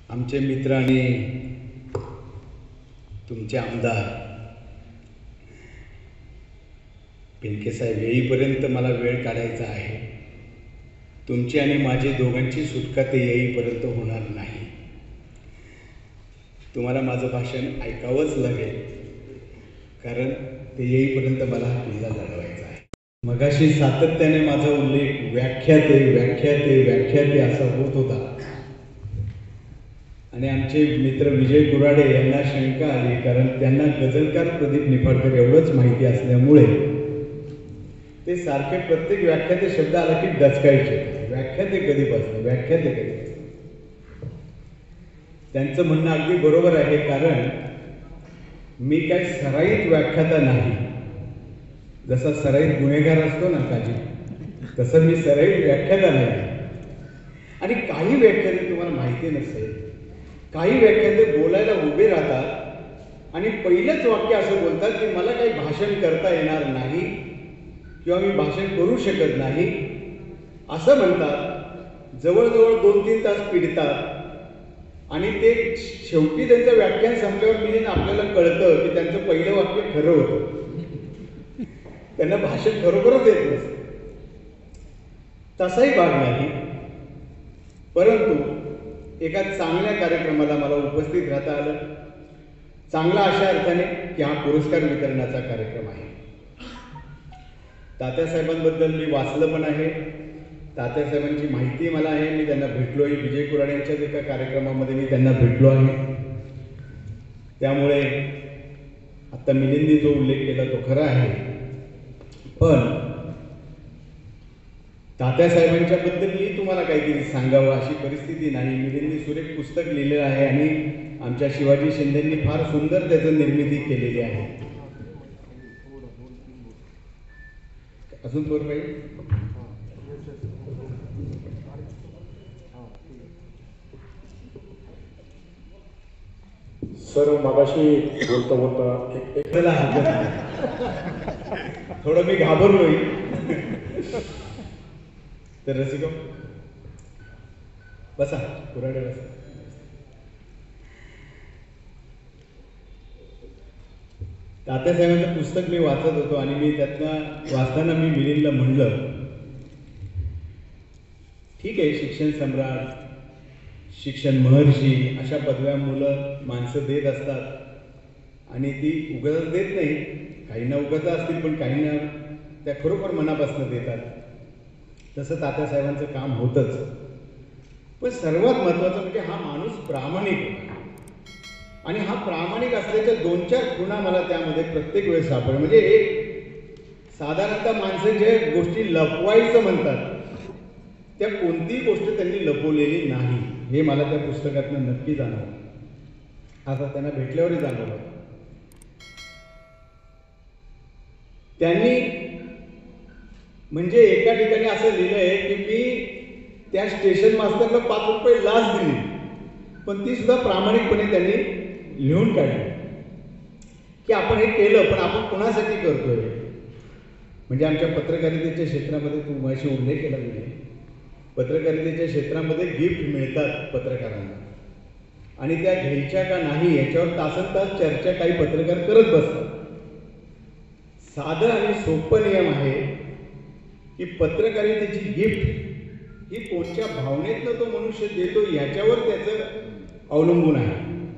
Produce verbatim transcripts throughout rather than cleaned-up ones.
आमचे मित्र आणि तुमचे आमदार पिंके साहेब येईपर्यंत मला वेळ काढायचा आहे. तुमची आणि माझी दोघांची सुटका ते येईपर्यंत होणार नाही. तुम्हाला माझं भाषण ऐकावंच लागेल, कारण ते येईपर्यंत मला हा किल्ला लढवायचा आहे. मगाशी सातत्याने माझा उल्लेख व्याख्याते व्याख्याते व्याख्याते असा होत होता आणि आमचे मित्र विजय कुराडे यांना शंका आली, कारण त्यांना गझलकार प्रदीप निफाडकर एवढंच माहिती असल्यामुळे ते सारखे प्रत्येक व्याख्याते शब्द आला की डचकायचे. व्याख्याते कधीपासून व्याख्याते कधी. त्यांचं म्हणणं अगदी बरोबर आहे, कारण मी काही सराईत व्याख्याता नाही. जसा सराईत गुन्हेगार असतो ना काजी, तसं मी सराईत व्याख्याता नाही. आणि काही व्याख्याते तुम्हाला माहिती नसेल, काही व्याख्याते बोलायला उभे राहतात आणि पहिलंच वाक्य असं बोलतात की मला काही भाषण करता येणार नाही किंवा मी भाषण करू शकत नाही असं म्हणतात. जवळजवळ दोन तीन तास पिडतात आणि ते शेवटी त्यांचं व्याख्यान संपल्यावर मी आपल्याला कळतं की त्यांचं पहिलं वाक्य खरं होतं. त्यांना भाषण खरोखरच येत नसतं. तसाही भाग नाही, परंतु एका चांगल्या कार्यक्रमाला मला उपस्थित राहता आलं. चांगला अशा अर्थाने की हा पुरस्कार वितरणाचा कार्यक्रम आहे. तात्यासाहेबांबद्दल मी वाचलं पण आहे, तात्यासाहेबांची माहिती मला आहे. मी त्यांना भेटलो आहे. विजय कुराड यांच्याच एका कार्यक्रमामध्ये मी त्यांना भेटलो आहे. त्यामुळे आत्ता मिलिंदनी जो उल्लेख केला तो खरा आहे, पण तात्यासाहेबांच्याबद्दलही तुम्हाला काहीतरी सांगावं अशी परिस्थिती नाही. मिलिंदनी सुरेख पुस्तक लिहिलेलं आहे आणि आमच्या शिवाजी शिंदेंनी फार सुंदर त्याचं निर्मिती केलेली आहे. अजून थोडं पाहिजे. सर मगाशी बोलता बोलता एकला थोडं मी घाबरलोय. तर रसिको बसा, कुराडे बसा. तात्यासाहेबांचं पुस्तक मी वाचत होतो आणि मी त्यातनं वाचताना मी मिलिंदला म्हणलं, ठीक आहे, शिक्षण सम्राट, शिक्षण महर्षी अशा पदव्या मुलं माणसं देत असतात आणि ती उगाच देत नाही. काहींना उगाच असतील, पण काहींना त्या खरोखर मनापासून देतात. तसं तात्यासाहेबांचं काम होतंच. पण सर्वात महत्त्वाचं म्हणजे हा माणूस प्रामाणिक होता आणि हा प्रामाणिक असल्याच्या दोन चार खुणा मला त्यामध्ये प्रत्येक वेळेस सापडल्या. म्हणजे एक साधारणतः माणसं जे गोष्टी लपवायचं म्हणतात त्या कोणतीही गोष्ट त्यांनी लपवलेली नाही, हे मला त्या पुस्तकातनं नक्की जाणवलं. आता त्यांना भेटल्यावरही जाणवलं. त्यांनी म्हणजे एका ठिकाणी असं लिहिलंय की मी त्या स्टेशन मास्टरला पाच रुपये लाच दिली, पण ती सुद्धा प्रामाणिकपणे त्यांनी लिहून काढली की आपण हे केलं, पण आपण कोणासाठी करतोय. म्हणजे आमच्या पत्रकारितेच्या क्षेत्रामध्ये तू माझ्याशी उल्लेख केला म्हणजे पत्रकारितेच्या क्षेत्रामध्ये गिफ्ट मिळतात पत्रकारांना आणि त्या घ्यायच्या का नाही याच्यावर तासन तास चर्चा काही पत्रकार करत बसतात. साधं आणि सोपं नियम आहे की पत्रकारितेची गिफ्ट ही कोणत्या भावनेतनं तो मनुष्य देतो याच्यावर त्याचं अवलंबून आहे.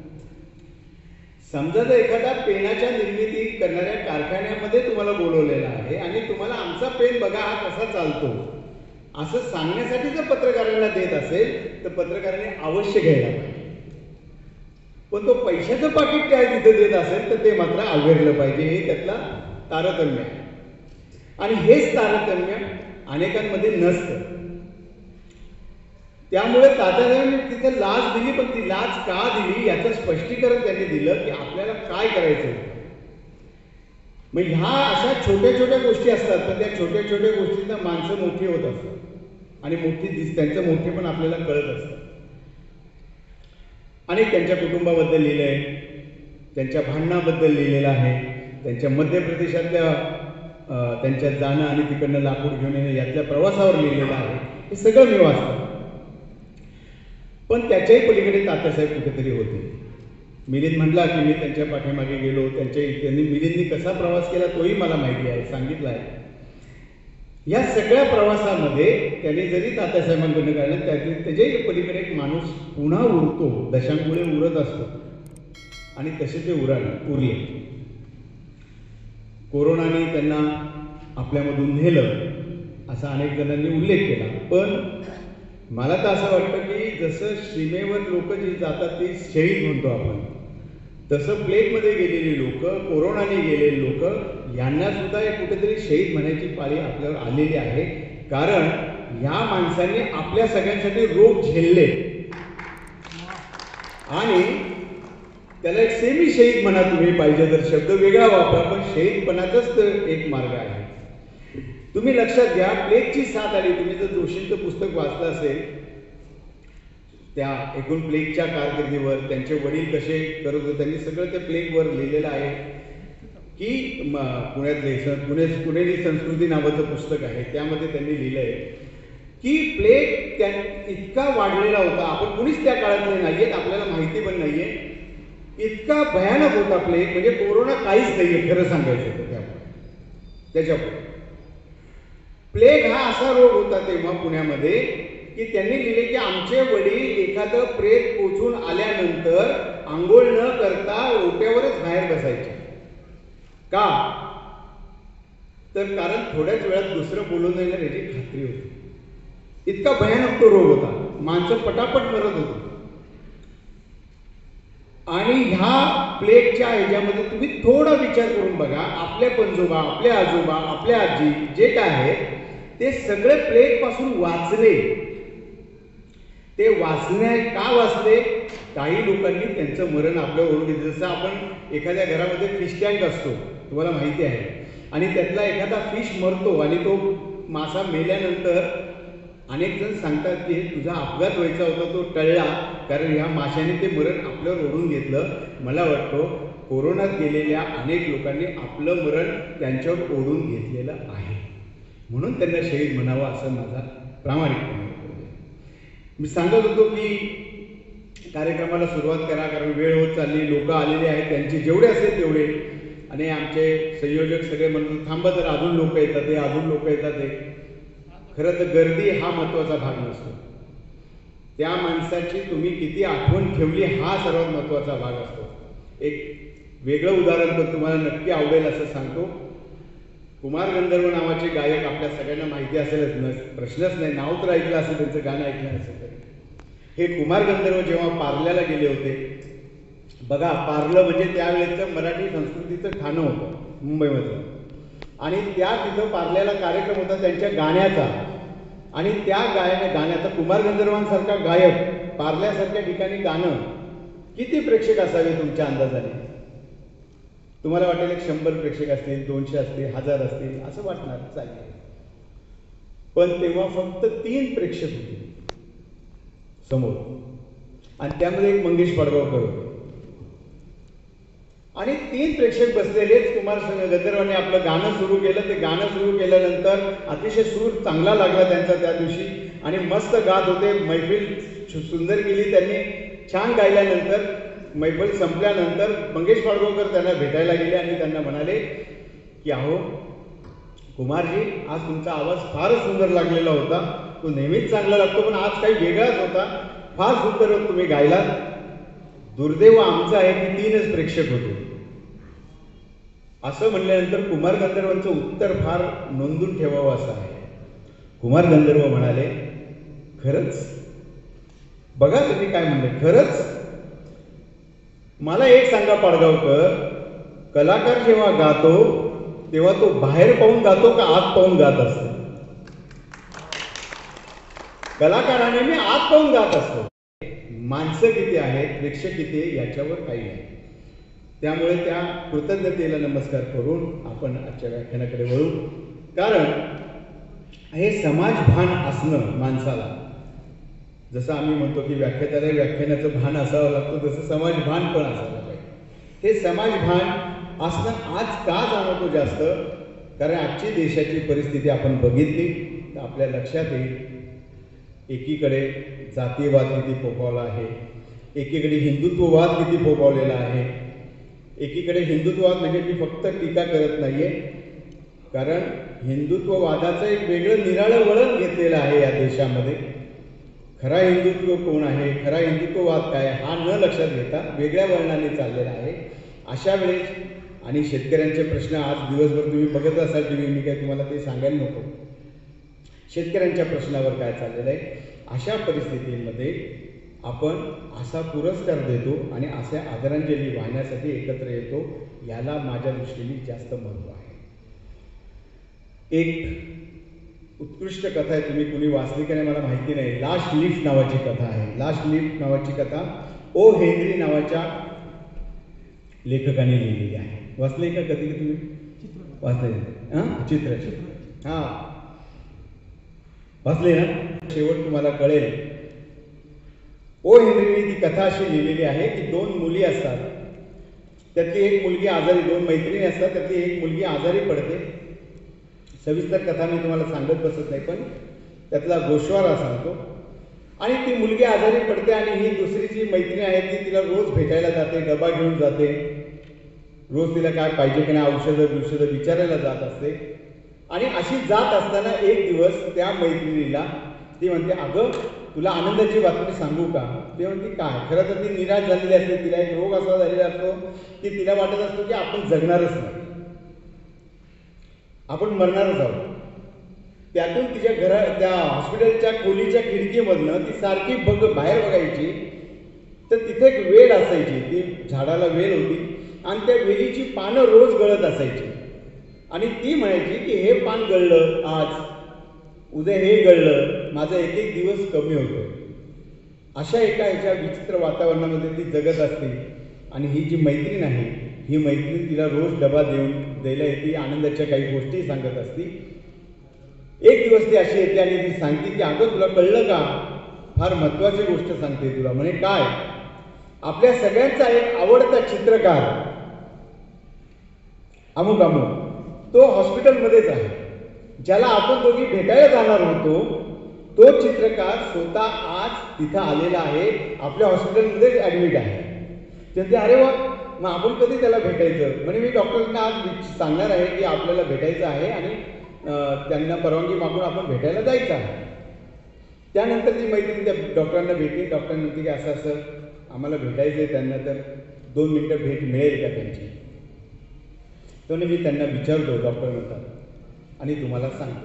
समजा जर एखादा पेनाच्या निर्मिती करणाऱ्या कारखान्यामध्ये तुम्हाला बोलवलेला आहे आणि तुम्हाला आमचा पेन बघा हा कसा चालतो असं सांगण्यासाठी जर पत्रकारांना देत असेल तर पत्रकारांनी अवश्य घ्यायला पाहिजे. पण तो पैशाचं पाकिट काय तिथे देत असेल तर ते मात्र अवघडलं पाहिजे. हे त्यातला तारतम्य आहे आणि हेच तारतम्य अनेकांमध्ये नसतं. त्यामुळे तात्यासाहेबांनी तिथे लाच दिली, पण ती लाच का दिली याचं स्पष्टीकरण त्यांनी दिलं की आपल्याला काय करायचं. मग ह्या अशा छोट्या छोट्या गोष्टी असतात, पण त्या छोट्या छोट्या गोष्टींना माणसं मोठी होत असतात आणि मोठी दिस त्यांचं मोठे पण आपल्याला कळत असतं. आणि त्यांच्या कुटुंबाबद्दल लिहिलं आहे, त्यांच्या भांडणाबद्दल लिहिलेलं आहे, त्यांच्या मध्य प्रदेशातल्या त्यांच्या जाणं आणि तिकडनं लाकूड घेऊन येणं यातल्या प्रवासावर लिहिलेलं आहे. हे सगळं मी वाचतो. पण त्याच्याही पलीकडे तात्यासाहेब कुठेतरी होते. मिलिंद म्हणला की मी त्यांच्या पाठीमागे गेलो, त्यांच्या त्यांनी मिलिंदनी कसा प्रवास केला तोही मला माहिती आहे, सांगितलं आहे. या सगळ्या प्रवासामध्ये त्यांनी जरी तात्यासाहेबांकडनं काढलं त्याचे त्याच्याही पलीकडे एक माणूस पुन्हा उरतो, दशांमुळे उरत असतो आणि तसे ते उराले उरले. कोरोनाने त्यांना आपल्यामधून नेलं असा अनेक जणांनी उल्लेख केला. पण मला तर असं वाटतं की जसं सीमेवर लोक जी जातात ती शहीद म्हणतो आपण, तसं प्लेगमध्ये गेलेली लोक, कोरोनाने गेलेली लोक यांना सुद्धा एक कुठेतरी शहीद म्हणायची पाळी आपल्यावर आलेली आहे. कारण या माणसांनी आपल्या सगळ्यांसाठी रोग झेलले आणि त्याला एक सेमी शहीद म्हणा तुम्ही, पाहिजे तर शब्द वेगळा वापरा, पण शहीदपणाचाच तर एक मार्ग आहे. तुम्ही लक्षात घ्या, प्लेगची साथ आली. तुम्ही जर जोशींचं पुस्तक वाचलं असेल त्या एकूण प्लेगच्या कारकिर्दीवर, त्यांचे वडील कसे करत होते, त्यांनी सगळं त्या प्लेगवर लिहिलेलं आहे. की पुण्यातले पुणे पुणेरी संस्कृती नावाचं पुस्तक आहे, त्यामध्ये त्यांनी लिहिलं आहे की प्लेग त्या इतका वाढलेला होता. आपण कुणीच त्या काळातले नाही आहेत, आपल्याला माहिती पण नाही आहे. इतका भयानक होता प्लेग, म्हणजे कोरोना काहीच नाही आहे खरं सांगायचं तर त्यापुढे त्याच्यापुढे प्लेग हा असा रोग होता तेव्हा पुण्यामध्ये की त्यांनी लिहिले की आमचे वडील एखादं प्रेत पोचून आल्यानंतर आंघोळ न करता ओट्यावरच बाहेर बसायचे. का? तर कारण थोड्याच वेळात दुसरं बोलून येणार याची खात्री होती. इतका भयानक तो रोग होता, माणसं पटापट मरत होती. आणि ह्या प्लेगच्या ह्याच्यामध्ये तुम्ही थोडा विचार करून बघा, आपले पणजोबा, आपले आजोबा, आपल्या आजी जे काय आहेत ते सगळे प्लेग पासून वाचले. ते वाचण्या का वाचले? काही लोकांनी त्यांचं मरण आपल्यावर ओढून घेतलं. जसं आपण एखाद्या घरामध्ये फिश टँक असतो, तुम्हाला माहिती आहे, आणि त्यातला एखादा फिश मरतो आणि तो मासा मेल्यानंतर अनेक जण सांगतात की तुझा अपघात व्हायचा होता, तो टळला, कारण ह्या माशाने ते मरण आपल्यावर ओढून घेतलं. मला वाटतं कोरोनात गेलेल्या अनेक लोकांनी आपलं मरण त्यांच्यावर ओढून घेतलेलं आहे, म्हणून त्यांना शहीद म्हणावं असं माझा प्रामाणिकपणे. मी सांगत होतो की कार्यक्रमाला सुरुवात करा, कारण वेळ होत चालली, लोक आलेले आहेत, त्यांचे जेवढे असेल तेवढे. आणि आमचे संयोजक सगळे म्हणून थांबा, तर अजून लोक येतात ते अजून लोक येतात ते खरं तर गर्दी हा महत्त्वाचा भाग नसतो, त्या माणसाची तुम्ही किती आठवण ठेवली हा सर्वात महत्त्वाचा भाग असतो. एक वेगळं उदाहरण तर तुम्हाला नक्की आवडेल असं सांगतो. कुमार गंधर्व नावाचे गायक आपल्या सगळ्यांना माहिती असेलच, न प्रश्नच नाही, नाव तर ऐकलं असेल, त्यांचं गाणं ऐकलं नसेल तरी. हे कुमार गंधर्व जेव्हा पार्ल्याला गेले होते, बघा पार्लं म्हणजे त्यावेळेचं मराठी संस्कृतीचं खाणं होतं मुंबईमधलं, आणि त्या तिथं पार्ल्याला कार्यक्रम होता त्यांच्या गाण्याचा, आणि त्या गाय गाण्याचा कुमार गंधर्वांसारखा गायक पार्ल्यासारख्या ठिकाणी गाणं किती प्रेक्षक असावे तुमच्या अंदाजाने? तुम्हाला वाटेल एक शंभर प्रेक्षक असतील, दोनशे असतील, हजार असतील असं वाटणार, चालेल. पण तेव्हा फक्त तीन प्रेक्षक होते समोर, आणि त्यामध्ये एक मंगेश पडगावकर होते. आणि तीन प्रेक्षक बसलेलेच कुमार गंधर्वांनी आपलं गाणं सुरू केलं. ते गाणं सुरू केल्यानंतर अतिशय सूर चांगला लागला त्यांचा त्या दिवशी, आणि मस्त गात होते. मैफिल सुंदर केली त्यांनी, छान गायल्यानंतर मैफिल संपल्यानंतर मंगेश पडगावकर त्यांना भेटायला गेले आणि त्यांना म्हणाले की अहो कुमारजी, आज तुमचा आवाज फारच सुंदर लागलेला होता, तो नेहमीच चांगला लागतो, पण आज काही वेगळाच होता, फार सुंदर तुम्ही गायलात. दुर्दैव आमचं आहे की तीनच प्रेक्षक होते. असं म्हणल्यानंतर कुमार गंधर्वांचं उत्तर फार नोंदून ठेवावं असं आहे. कुमार गंधर्व म्हणाले, खरंच? बघा तुम्ही काय म्हणले, खरंच? मला एक सांगा पडगावकर, कलाकार जेव्हा गातो तेव्हा तो बाहेर पाहून गातो का आत पाहून गात असतो? कलाकाराने मी आत पाहून गात असतो. माणसं किती आहेत, प्रेक्षक किती आहे याच्यावर काही नाही. त्यामुळे त्या कृतज्ञतेला नमस्कार करून आपण आजच्या व्याख्यानाकडे वळू. कारण हे समाजभान असणं माणसाला, जसं आम्ही म्हणतो की व्याख्यात्याला व्याख्यानाचं भान असावं लागतं, तसं समाजभान पण असायला पाहिजे. हे समाजभान असणं आज का जाणवतो जास्त? कारण आजची देशाची परिस्थिती आपण बघितली तर आपल्या लक्षात येईल एकीकडे जातीयवाद किती फोफावला आहे, एकीकडे हिंदुत्ववाद किती फोफावलेला आहे. एकीकडे हिंदुत्ववाद म्हणजे मी फक्त टीका करत नाही आहे, कारण हिंदुत्ववादाचं एक वेगळं निराळं वळण घेतलेलं आहे या देशामध्ये. खरा हिंदुत्व कोण आहे, खरा हिंदुत्ववाद काय, हा न लक्षात घेता वेगळ्या वळणाने चाललेला आहे. अशा वेळेस आणि शेतकऱ्यांचे प्रश्न आज दिवसभर तुम्ही बघत असाल टी व्ही, मी काय तुम्हाला ते सांगायला नको. शेतकऱ्यांच्या प्रश्नावर काय चाललेलं आहे. अशा परिस्थितीमध्ये आपण असा पुरस्कार देतो आणि अशा आदरांजली वाहण्यासाठी एकत्र येतो, याला माझ्या दृष्टीने जास्त महत्त्व आहे. एक उत्कृष्ट कथा आहे, तुम्ही कुणी वाचली का नाही मला माहिती नाही. लास्ट लिफ्ट नावाची कथा आहे. लास्ट लिफ्ट नावाची कथा ओ हेनरी नावाच्या लेखकाने लिहिलेली आहे. वाचले का कधी तुम्ही? वाचले? हां, चित्र चित्र हां वाचले ना. शेवट तुम्हाला कळेल. ओ हेनरीने ती कथा अशी लिहिलेली आहे की दोन मुली असतात, त्यातली एक मुलगी आजारी, दोन मैत्रिणी असतात, त्यातली एक मुलगी आजारी पडते. सविस्तर कथा मी तुम्हाला सांगत बसत नाही, पण त्यातला गोषवारा सांगतो. आणि ती मुलगी आजारी पडते आणि ही दुसरी जी मैत्रीण आहे ती तिला रोज भेटायला जाते, डबा घेऊन जाते, रोज तिला काय पाहिजे की नाही औषधं औषधं विचारायला जात असते. आणि अशी जात असताना एक दिवस त्या मैत्रिणीला ती म्हणते, अगं तुला आनंदाची बातमी सांगू का? ते म्हणते काय? खरं तर ती निराश झालेली असते. तिला एक रोग असा झालेला असतो की तिला वाटत असतो की आपण जगणारच नाही, आपण मरणारच आहोत. त्यातून तिच्या घरा त्या हॉस्पिटलच्या खोलीच्या खिडकीमधनं ती सारखी बघ बाहेर बघायची, तर तिथे एक वेल असायची. ती झाडाला वेल होती आणि त्या वेलीची पानं रोज गळत असायची. आणि ती म्हणायची की हे पान गळलं आज, उद्या हे गळलं, माझा एक एक दिवस कमी होतो. अशा एका ह्याच्या विचित्र वातावरणामध्ये ती जगत असते. आणि ही जी मैत्रीण आहे, ही मैत्रीण तिला रोज डबा देऊन द्यायला येते, आनंदाच्या काही गोष्टी सांगत असते. एक दिवस ती अशी येते आणि ती सांगते की अगं तुला कळलं का, फार महत्त्वाची गोष्ट सांगते तुला. म्हणे काय? आपल्या सगळ्यांचा एक आवडता चित्रकार अमुक अमुक तो हॉस्पिटलमध्येच आहे, ज्याला आपण दोघी भेटायला जाणार होतो, तो चित्रकार स्वतः आज तिथं आलेला आहे, आपल्या हॉस्पिटलमध्येच ॲडमिट आहे. ते अरे वा, मग आपण कधी त्याला भेटायचं? म्हणजे मी डॉक्टरांना आज सांगणार आहे की आपल्याला भेटायचं आहे आणि त्यांना परवानगी मागून आपण भेटायला जायचं आहे. त्यानंतर ती मैत्रीण त्या डॉक्टरांना भेटली. डॉक्टर म्हणते की असं असं आम्हाला भेटायचं आहे त्यांना, तर दोन मिनटं भेट मिळेल का त्यांची? तो मी त्यांना विचारतो, डॉक्टर म्हणतात, आणि तुम्हाला सांगतो.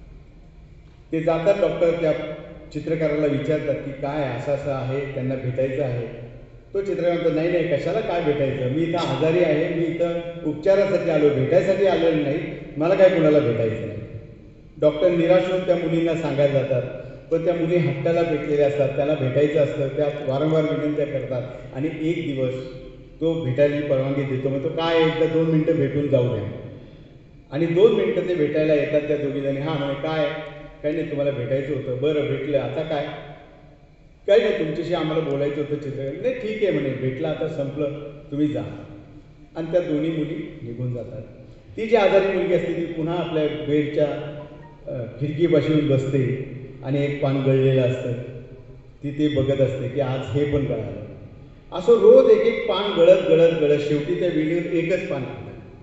ते जातात, डॉक्टर त्या चित्रकाराला विचारतात की काय असं असं आहे, त्यांना भेटायचं आहे. तो चित्रकार म्हणतो, नाही नाही कशाला काय भेटायचं, मी इथं आजारी आहे, मी इथं उपचारासाठी आलो, भेटायसाठी आलेलं नाही, मला काय कुणाला भेटायचं नाही. डॉक्टर निराश होऊन त्या मुलींना सांगायला जातात, पण त्या मुली हट्टाला भेटलेल्या असतात, त्याला भेटायचं असतं, त्या वारंवार विनंत्या करतात. आणि एक दिवस तो भेटायला परवानगी देतो. मग तो काय एकदा दोन मिनटं भेटून जाऊ द्या. आणि दोन मिनटं ते भेटायला येतात त्या दोघीजणी. हां म्हणे काय? काही नाही, तुम्हाला भेटायचं होतं. बरं भेटलं, आता काय? काही नाही, तुमच्याशी आम्हाला बोलायचं होतं चित्रकार. नाही ठीक आहे म्हणे, भेटलं आता संपलं, तुम्ही जा. आणि त्या दोन्ही मुली निघून जातात. ती जी आजारी मुलगी असते ती पुन्हा आपल्या बेडच्या खिडकीपाशी येऊन बसते आणि एक पान गळलेलं असतं, ती ते बघत असते की आज हे पण गळालं. असं रोज एक एक पान गळत गळत गळत शेवटी त्या वेळीवर एकच पान असतं.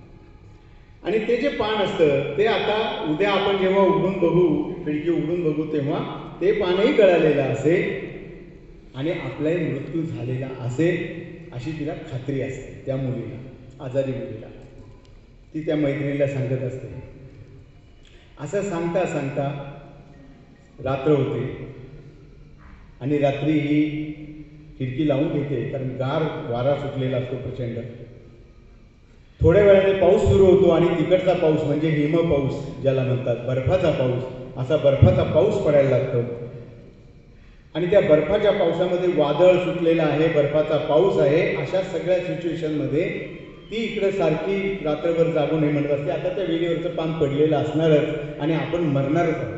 आणि ते जे पान असतं ते आता उद्या आपण जेव्हा उघडून बघू, खिडकी उघडून बघू, तेव्हा ते पानही गळालेलं असेल आणि आपलाही मृत्यू झालेला असेल अशी तिला खात्री असते. त्या मुलीला, आजारी मुलीला, ती त्या मैत्रिणीला सांगत असते. असं सांगता सांगता रात्र होते आणि रात्री ही खिडकी लावून घेते, कारण गार वारा सुटलेला असतो प्रचंड. थोड्या वेळाने पाऊस सुरू होतो आणि तिकडचा पाऊस म्हणजे हिम पाऊस ज्याला म्हणतात, बर्फाचा पाऊस, असा बर्फाचा पाऊस पडायला लागतो. आणि त्या बर्फाच्या पावसामध्ये वादळ सुटलेलं आहे, बर्फाचा पाऊस आहे. अशा सगळ्या सिच्युएशनमध्ये ती इकडं सारखी रात्रभर जागून हे म्हणत असते, आता त्या वेलीवरचं पान पडलेलं असणारच आणि आपण मरणारच आहोत,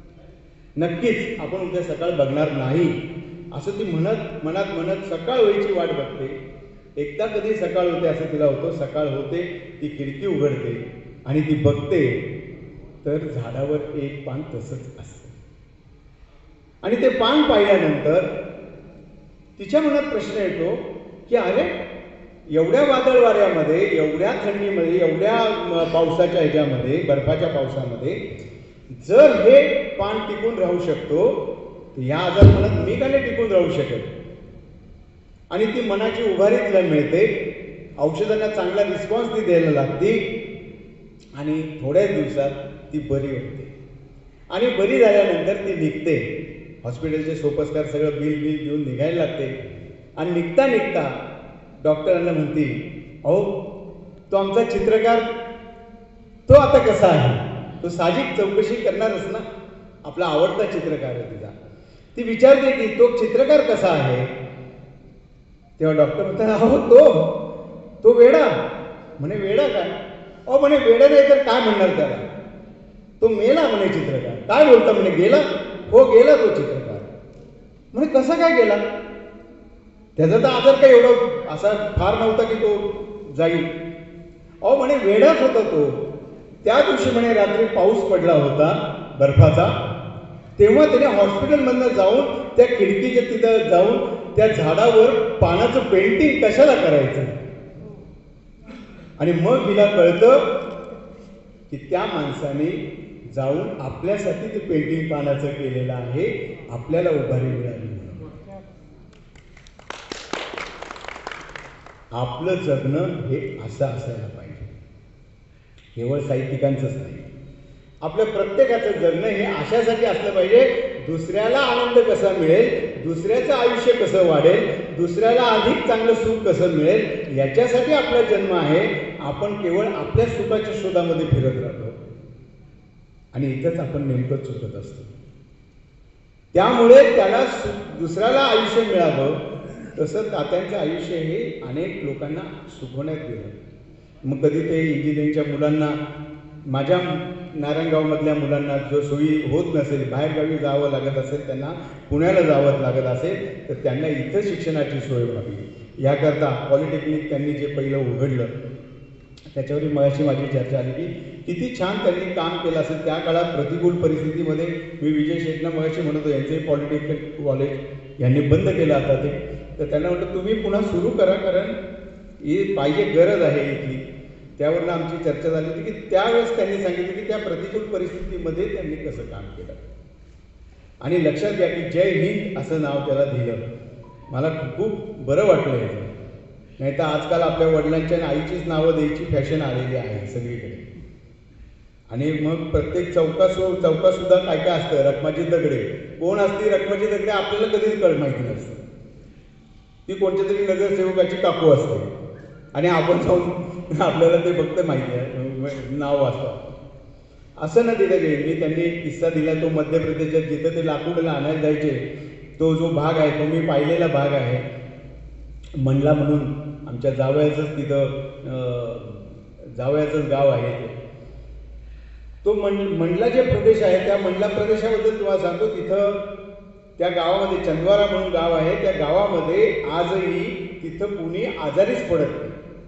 नक्कीच आपण उद्या सकाळ बघणार नाही, असं ती म्हणत मनात म्हणत सकाळ व्हायची वाट बघते. एकदा कधी सकाळ होते असं तिला होतं. सकाळ होते, ती खिडकी उघडते आणि ती बघते तर झाडावर एक पान तसंच असतं. आणि ते पान पाहिल्यानंतर तिच्या मनात प्रश्न येतो की अरे एवढ्या वादळ वाऱ्यामध्ये, एवढ्या थंडीमध्ये, एवढ्या म, पावसाच्या ह्याच्यामध्ये, बर्फाच्या पावसामध्ये जर हे पान टिकून राहू शकतो तर या आजारपणात मी का नाही टिकून राहू शकत. आणि ती मनाची उभारी तिला मिळते, औषधांना चांगला रिस्पॉन्स ती द्यायला लागते आणि थोड्याच दिवसात ती बरी होते. आणि बरी झाल्यानंतर ती निघते, हॉस्पिटलचे सोपस्कार सगळं बिल बिल देऊन निघायला लागते. आणि निघता निघता डॉक्टरांना म्हणते, अहो तो आमचा चित्रकार तो आता कसा आहे. तो साहजिक चौकशी करणारच ना, आपला आवडता चित्रकार आहे तिचा. ती विचारते की तो चित्रकार कसा आहे. तेव्हा डॉक्टर म्हणतात, अहो तो तो वेडा. म्हणे वेडा काय. अहो म्हणे वेडा नाही तर काय म्हणणार त्याला, तो मेला म्हणे चित्रकार. काय बोलता म्हणे, गेला. हो गेला तो चित्रकार. म्हणे कसा काय गेला. त्याचा तर आजार काय एवढा असा फार नव्हता की तो जाईल. अहो म्हणे वेडाच होता तो. त्या दिवशी म्हणे रात्री पाऊस पडला होता बर्फाचा, तेव्हा त्याने हॉस्पिटलमधनं जाऊन त्या खिडकीच्या तिथं जाऊन त्या झाडावर पानाचं पेंटिंग कशाला करायचं. आणि मग हिला कळतं की त्या माणसाने जाऊन आपल्यासाठी ते पेंटिंग पानाचं केलेलं आहे, आपल्याला उभारी मिळाली. आपलं जगणं हे असं असायला पाहिजे, केवळ साहित्यिकांचंच नाही. आपल्या प्रत्येकाचं जगणं हे अशासाठी असलं पाहिजे, दुसऱ्याला आनंद कसा मिळेल, दुसऱ्याचं आयुष्य कसं वाढेल, दुसऱ्याला अधिक चांगलं सुख कसं मिळेल, याच्यासाठी आपला जन्म आहे. आपण केवळ आपल्या सुखाच्या शोधामध्ये फिरत राहतो आणि इथंच आपण नेमकं चुकत असतो. त्यामुळे त्याला दुसऱ्याला आयुष्य मिळावं, तसं तात्यांचं आयुष्य हे अनेक लोकांना सुखवण्यात गेलं. मग कधी ते इंजिनिअरिंगच्या मुलांना, माझ्या नारायणगावमधल्या मुलांना जो सोयी होत नसेल, बाहेरगावी जावं लागत असेल, त्यांना पुण्याला जावं लागत असेल, तर त्यांना इथं शिक्षणाची सोय व्हावी याकरता पॉलिटेक्निक त्यांनी जे पहिलं उघडलं, त्याच्यावरही मगाशी माझी चर्चा आली की किती छान त्यांनी काम केलं असेल. त्या काळात प्रतिकूल परिस्थितीमध्ये मी विजय शेटना मगाशी म्हणतो, यांचंही पॉलिटेक्निक कॉलेज यांनी बंद केलं आता ते, तर त्यांना म्हटलं तुम्ही पुन्हा सुरू करा, कारण ही पाहिजे गरज आहे इथली. त्यावरनं आमची चर्चा झाली होती की त्यावेळेस त्यांनी सांगितलं की त्या प्रतिकूल परिस्थितीमध्ये त्यांनी कसं काम केलं. आणि लक्षात घ्या की जय हिंद असं नाव त्याला दिलं. मला खूप बरं वाटलं याचं. नाही तर आजकाल आपल्या वडिलांच्या आणि आईचीच नावं द्यायची फॅशन आलेली आहे सगळीकडे. आणि मग प्रत्येक चौका सु चौकासुद्धा काय काय असतं, रखमाची दगडे. कोण असते रखमाची दगडे आपल्याला कधीच कळ माहिती नसतं. ती कोणत्या तरी नगरसेवकाची काकू असते आणि आपण जाऊन आपल्याला ते फक्त माहिती आहे, नाव वाचतं. असं ना तिथे गेली. मी त्यांनी एक किस्सा दिला, तो मध्य प्रदेशात जिथं ते लाकूडला आणायला जायचे, तो जो भाग आहे तो मी पाहिलेला भाग आहे. मंडला म्हणून आमच्या जावयाचंच तिथं जावयाचंच गाव आहे ते. तो मंड मंडला जे प्रदेश आहे त्या मंडला प्रदेशाबद्दल तुम्हाला सांगतो. तिथं त्या गावामध्ये चंदवारा म्हणून गाव आहे, त्या गावामध्ये आजही तिथं कुणी आजारीच पडत नाही.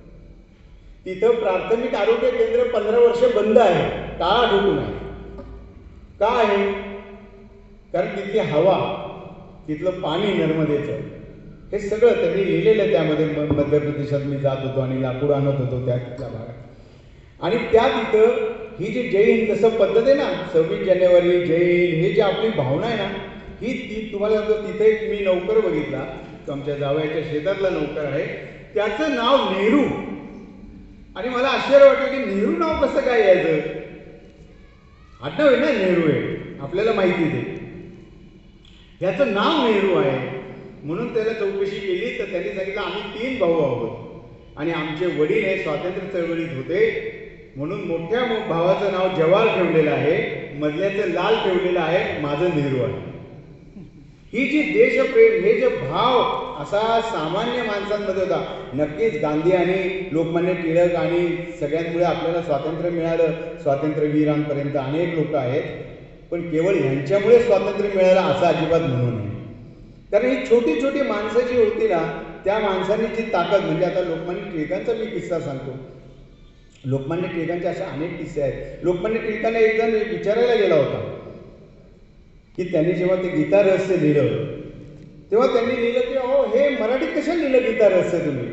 तिथं प्राथमिक आरोग्य केंद्र पंधरा वर्ष बंद आहे, टाळा ठोकून आहे. का आहे? कारण तिथली हवा, तिथलं पाणी नर्मदेचं, हे सगळं त्यांनी लिहिलेलं आहे त्यामध्ये. मध्य प्रदेशात मी जात होतो आणि लाकूड आणत होतो त्या तिथल्या भागात. आणि त्या तिथं ही जी जय हिंद तसं पद्धत आहे ना, सव्वीस जानेवारी जय हिंद, हे जी आपली भावना आहे ना, ही ती तुम्हाला तिथे एक मी नौकर बघितला, तो आमच्या जावयाच्या शेतातला नौकर आहे, त्याचं नाव नेहरू. आणि मला आश्चर्य वाटलं की नेहरू नाव कसं काय यायचं. आडनाव आहे ना नेहरू आहे, आपल्याला माहिती दे, त्याचं नाव नेहरू आहे. म्हणून त्याला चौकशी केली तर त्यांनी सांगितलं आम्ही तीन भाऊ आहोत आणि आमचे वडील हे स्वातंत्र्य चळवळीत होते, म्हणून मोठ्या भावाचं नाव जवाहर ठेवलेलं आहे, मधल्याचं लाल ठेवलेलं आहे, माझं नेहरू आहे. ही जी देशप्रेम, हे जे भाव असा सामान्य माणसांमध्ये होता. नक्कीच गांधी आणि लोकमान्य टिळक आणि सगळ्यांमुळे आपल्याला स्वातंत्र्य मिळालं, स्वातंत्र्यवीरांपर्यंत अनेक लोक आहेत, पण केवळ ह्यांच्यामुळे स्वातंत्र्य मिळालं असं अजिबात म्हणू नये. कारण ही छोटी छोटी माणसं जी होती ना, त्या माणसांनी जी ताकद, म्हणजे आता लोकमान्य टिळकांचा मी किस्सा सांगतो. लोकमान्य टिळकांचे असे अनेक किस्से आहेत. लोकमान्य टिळकांना एक जण विचारायला गेला होता की त्यांनी जेव्हा ते गीता रहस्य लिहिलं तेव्हा त्यांनी लिहिलं की अहो हे मराठीत कशाला लिहिलं गीता रहस्य तुम्ही,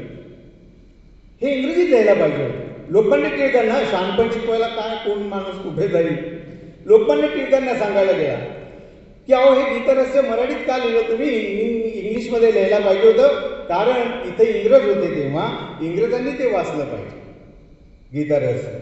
हे इंग्रजीत लिहायला पाहिजे होतं. लोकमान्य टिळकांना शहाणपण शिकवायला काय कोण माणूस कुठे जाईल, लोकमान्य टिळकांना सांगायला गेला की अहो हे गीता रहस्य मराठीत का लिहिलं तुम्ही, इंग्लिशमध्ये लिहायला पाहिजे होतं, कारण इथे इंग्रज होते तेव्हा इंग्रजांनी ते वाचलं पाहिजे गीता रहस्य.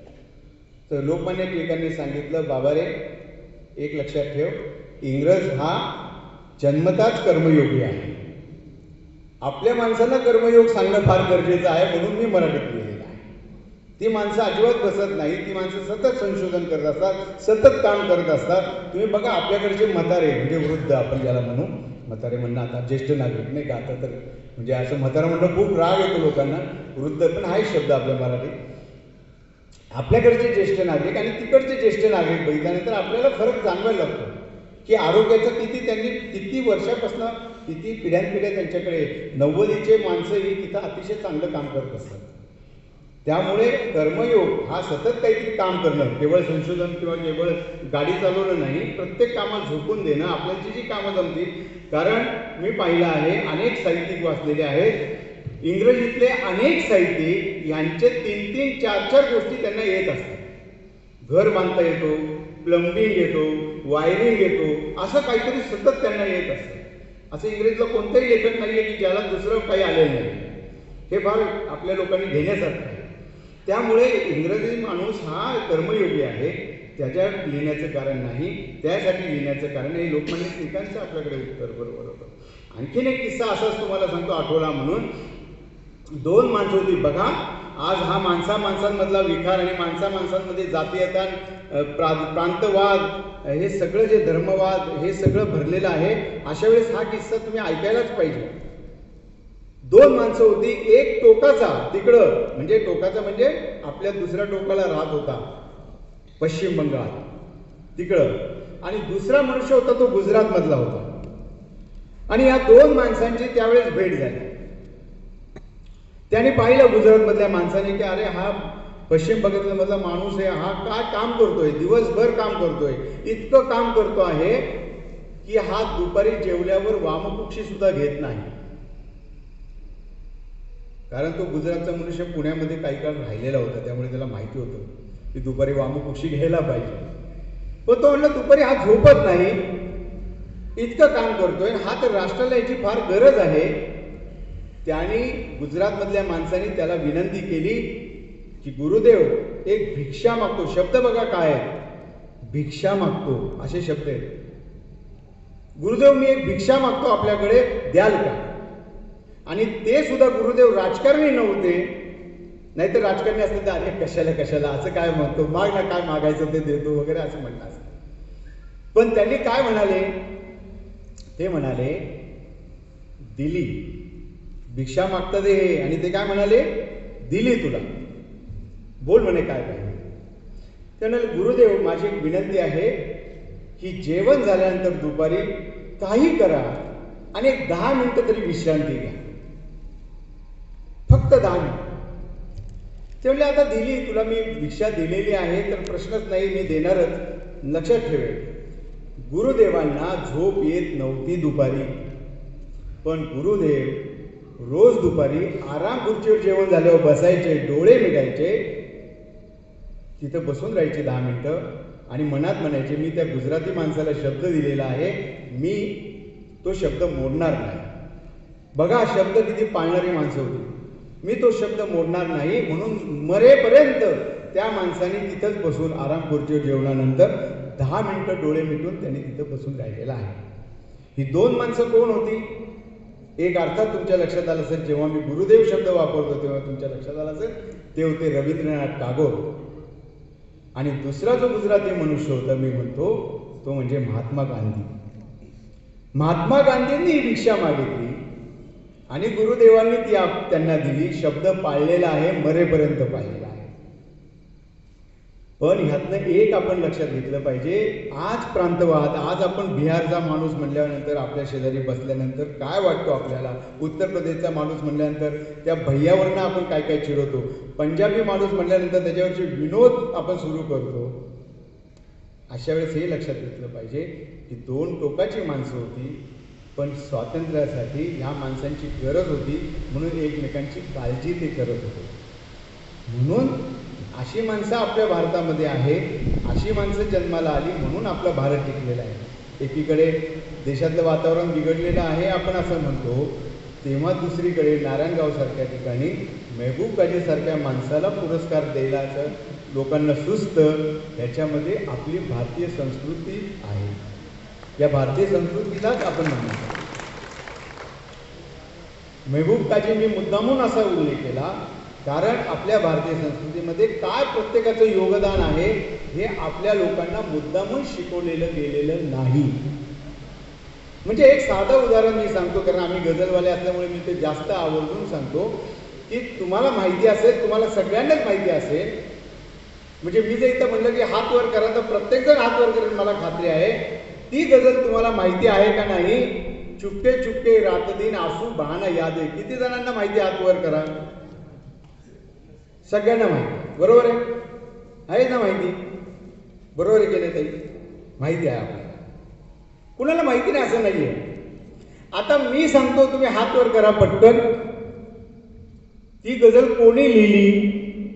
तर लोकमान्य टिळकांनी सांगितलं बाबा रे एक लक्षात ठेव, इंग्रज हा जन्मताच कर्मयोगी आहे, आपल्या माणसांना कर्मयोग सांगणं फार गरजेचं आहे म्हणून मी मराठीत लिहिलेलं आहे. ती माणसं अजिबात बसत नाही, ती माणसं सतत संशोधन करत असतात, सतत काम करत असतात. तुम्ही बघा आपल्याकडचे म्हातारे म्हणजे वृद्ध आपण ज्याला म्हणू, म्हातारे म्हणणं आता ज्येष्ठ नागरिक नाही का, आता तर म्हणजे असं म्हातारा म्हणणं खूप राग येतो लोकांना, वृद्ध पण हाच शब्द आपल्या मराठीत. आपल्याकडचे ज्येष्ठ नागरिक आणि तिकडचे ज्येष्ठ नागरिक बघितल्यानंतर आपल्याला फरक जाणवायला लागतो की आरोग्याचं किती त्यांनी किती वर्षापासून किती पिढ्यानपिढ्या त्यांच्याकडे नव्वदीचे माणसं ही तिथं अतिशय चांगलं काम करत असतात. त्यामुळे कर्मयोग हा सतत काहीतरी काम करणं, केवळ संशोधन किंवा केवळ गाडी चालवणं नाही, प्रत्येक कामात झोकून देणं, आपल्याची जी कामं जमतील. कारण मी पाहिलं आहे अनेक साहित्यिक वाचलेले आहेत, इंग्रजीतले अनेक साहित्यिक यांचे तीन तीन चार चार गोष्टी त्यांना येत असतात. घर बांधता येतो, प्लंबिंग येतो, वायरिंग येतो, असं काहीतरी सतत त्यांना येत असतं. असं इंग्रजीतलं कोणतंही लेखक नाही आहे की ज्याला दुसरं काही आलेलं नाही. हे फार आपल्या लोकांनी घेण्यासारखं आहे. त्यामुळे इंग्रजी माणूस हा कर्मयोगी आहे, त्याच्या लिहिण्याचं कारण नाही, त्यासाठी लिहिण्याचं कारण हे लोकमान्य टिळकांचं आपल्याकडे उत्तर बरोबर होतं. आणखीन एक किस्सा असाच तुम्हाला सांगतो आठवला म्हणून. दोन माणसं होती बघा, आज हा माणसा माणसांमधला विकार आणि माणसा माणसांमध्ये जातीयता, प्रा प्रांतवाद, हे सगळं जे धर्मवाद हे सगळं भरलेलं आहे. अशा वेळेस हा किस्सा तुम्ही ऐकायलाच पाहिजे. दोन माणसं होती, एक टोकाचा तिकडं म्हणजे टोकाचा म्हणजे आपल्या दुसऱ्या टोकाला राहत होता पश्चिम बंगाल तिकडं, आणि दुसरा मनुष्य होता तो गुजरात मधला होता. आणि या दोन माणसांची त्यावेळेस भेट झाली. त्याने पाहिलं गुजरात मधल्या माणसाने की अरे हा पश्चिम बंगालमधला माणूस आहे, हा काय काम करतोय, दिवसभर काम करतोय, इतकं काम करतो आहे की हा दुपारी जेवल्यावर वामकुक्षी सुद्धा घेत नाही. कारण तो गुजरातचा मनुष्य पुण्यामध्ये काही काळ राहिलेला होता, त्यामुळे त्याला माहिती होतं की दुपारी वामकुक्षी घ्यायला पाहिजे. पण तो म्हणलं दुपारी हा झोपत नाही, इतकं काम करतोय, हा तर राष्ट्राला याची फार गरज आहे. त्याने गुजरातमधल्या माणसाने त्याला विनंती केली की गुरुदेव एक भिक्षा मागतो. शब्द बघा काय आहे, भिक्षा मागतो असे शब्द आहेत. गुरुदेव मी एक भिक्षा मागतो आपल्याकडे, द्याल का? आणि ते सुद्धा गुरुदेव राजकारणी नव्हते, नाहीतर राजकारणी असते तर अरे कशाला कशाला असं काय म्हणतो, माग ना काय मागायचं ते देतो वगैरे असं म्हणलं असतं. पण त्यांनी काय म्हणाले, ते म्हणाले दिली, भिक्षा मागतात हे, आणि ते काय म्हणाले दिली तुला, बोल म्हणे काय पाहिजे. ते म्हणाले गुरुदेव माझी एक विनंती आहे की जेवण झाल्यानंतर दुपारी काही करा आणि एक दहा मिनिटं तरी विश्रांती घ्या, फक्त दहा मिनिट. ते म्हणले आता दिली तुला मी भिक्षा दिलेली आहे तर प्रश्नच नाही, मी देणारच. लक्षात ठेवेल गुरुदेवांना झोप येत नव्हती दुपारी, पण गुरुदेव रोज दुपारी आराम खुर्चीवर जेवण झाल्यावर बसायचे, डोळे मिटायचे, तिथं बसून राहायचे दहा मिनिटं आणि मनात म्हणायचे मी त्या गुजराती माणसाला शब्द दिलेला आहे, मी तो शब्द मोडणार नाही. बघा शब्द किती पाळणारी माणसं होती. मी तो शब्द मोडणार नाही म्हणून मरेपर्यंत त्या माणसाने तिथंच बसून आराम खुर्चीवर जेवणानंतर दहा मिनिटं डोळे मिटून त्यांनी तिथं बसून राहिलेला आहे. ही दोन माणसं कोण होती? एक अर्थात तुमच्या लक्षात आलं असेल, जेव्हा मी गुरुदेव शब्द वापरतो तेव्हा तुमच्या लक्षात आलं असेल, ते होते रवींद्रनाथ टागोर. आणि दुसरा जो गुजराती मनुष्य होता मी म्हणतो तो म्हणजे महात्मा गांधी. महात्मा गांधींनी ही भिक्षा मागितली आणि गुरुदेवांनी ती त्यांना दिली. शब्द पाळलेला आहे, मरेपर्यंत पाळलेला आहे. पण ह्यातनं एक आपण लक्षात घेतलं पाहिजे, आज प्रांतवाद, आज आपण बिहारचा माणूस म्हणल्यानंतर आपल्या शेजारी बसल्यानंतर काय वाटतो आपल्याला, उत्तर प्रदेशचा माणूस म्हणल्यानंतर त्या भैयावरनं आपण काय काय चिडवतो, पंजाबी माणूस म्हणल्यानंतर त्याच्यावरचे विनोद आपण सुरू करतो. अशा वेळेस हे लक्षात घेतलं पाहिजे की दोन टोकाची माणसं होती, पण स्वातंत्र्यासाठी ह्या माणसांची गरज होती म्हणून एकमेकांची काळजी ते करत होते. म्हणून अशी माणसं आपल्या भारतामध्ये आहेत, अशी माणसं जन्माला आली म्हणून आपला भारत टिकलेला आहे. एकीकडे देशातलं वातावरण बिघडलेलं आहे आपण असं म्हणतो, तेव्हा दुसरीकडे नारायणगावसारख्या ठिकाणी मेहबूब काजीसारख्या माणसाला पुरस्कार द्यायला लोकांना सुचतं. ह्याच्यामध्ये आपली भारतीय संस्कृती आहे. या भारतीय संस्कृतीलाच आपण म्हणतो. मेहबूब काजी मी मुद्दामून असा उल्लेख केला कारण आपल्या भारतीय संस्कृतीमध्ये काय प्रत्येकाचं योगदान आहे हे आपल्या लोकांना मुद्दामून शिकवलेलं गेलेलं नाही. म्हणजे एक साधं उदाहरण मी सांगतो, कारण आम्ही गझलवाले असल्यामुळे मी ते जास्त आवर्जून सांगतो की तुम्हाला माहिती असेल, तुम्हाला सगळ्यांनाच माहिती असेल. म्हणजे मी जर इथं म्हणलं की हात वर करा तर प्रत्येकजण हात वर करेल, मला खात्री आहे. ती गझल तुम्हाला माहिती आहे का नाही? चुपके चुपके रात दिन आसू बहाना याद आहे. किती जणांना माहिती? हात वर करा. सगळ्यांना माहिती, बरोबर आहे? आहे ना माहिती? बरोबर आहे की नाही ताई? माहिती आहे आपल्याला. कुणाला माहिती नाही असं नाहीये. आता मी सांगतो, तुम्ही हात वर करा पटकन. ती गझल कोणी लिहिली?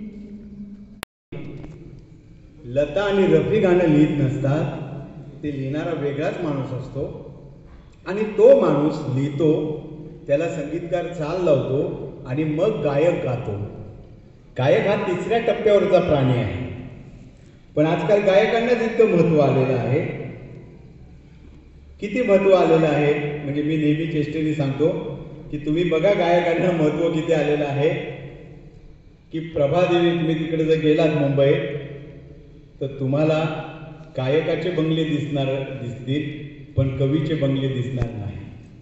लता आणि रफी गाणं लिहित नसतात, ते लिहिणारा वेगळाच माणूस असतो आणि तो माणूस लिहितो, त्याला संगीतकार चाल लावतो आणि मग गायक गातो. गायक हा तिसऱ्या टप्प्यावरचा प्राणी आहे. पण आजकाल गायकांनाच इतकं महत्त्व आलेलं आहे. किती महत्त्व आलेलं आहे म्हणजे मी नेहमी चेष्टेने सांगतो की तुम्ही बघा गायकांना महत्त्व किती आलेलं आहे. की प्रभादेवी, तुम्ही तिकडे जर गेलात मुंबईत तर तुम्हाला गायकाचे बंगले दिसणार दिसतील, पण कवीचे बंगले दिसणार नाही.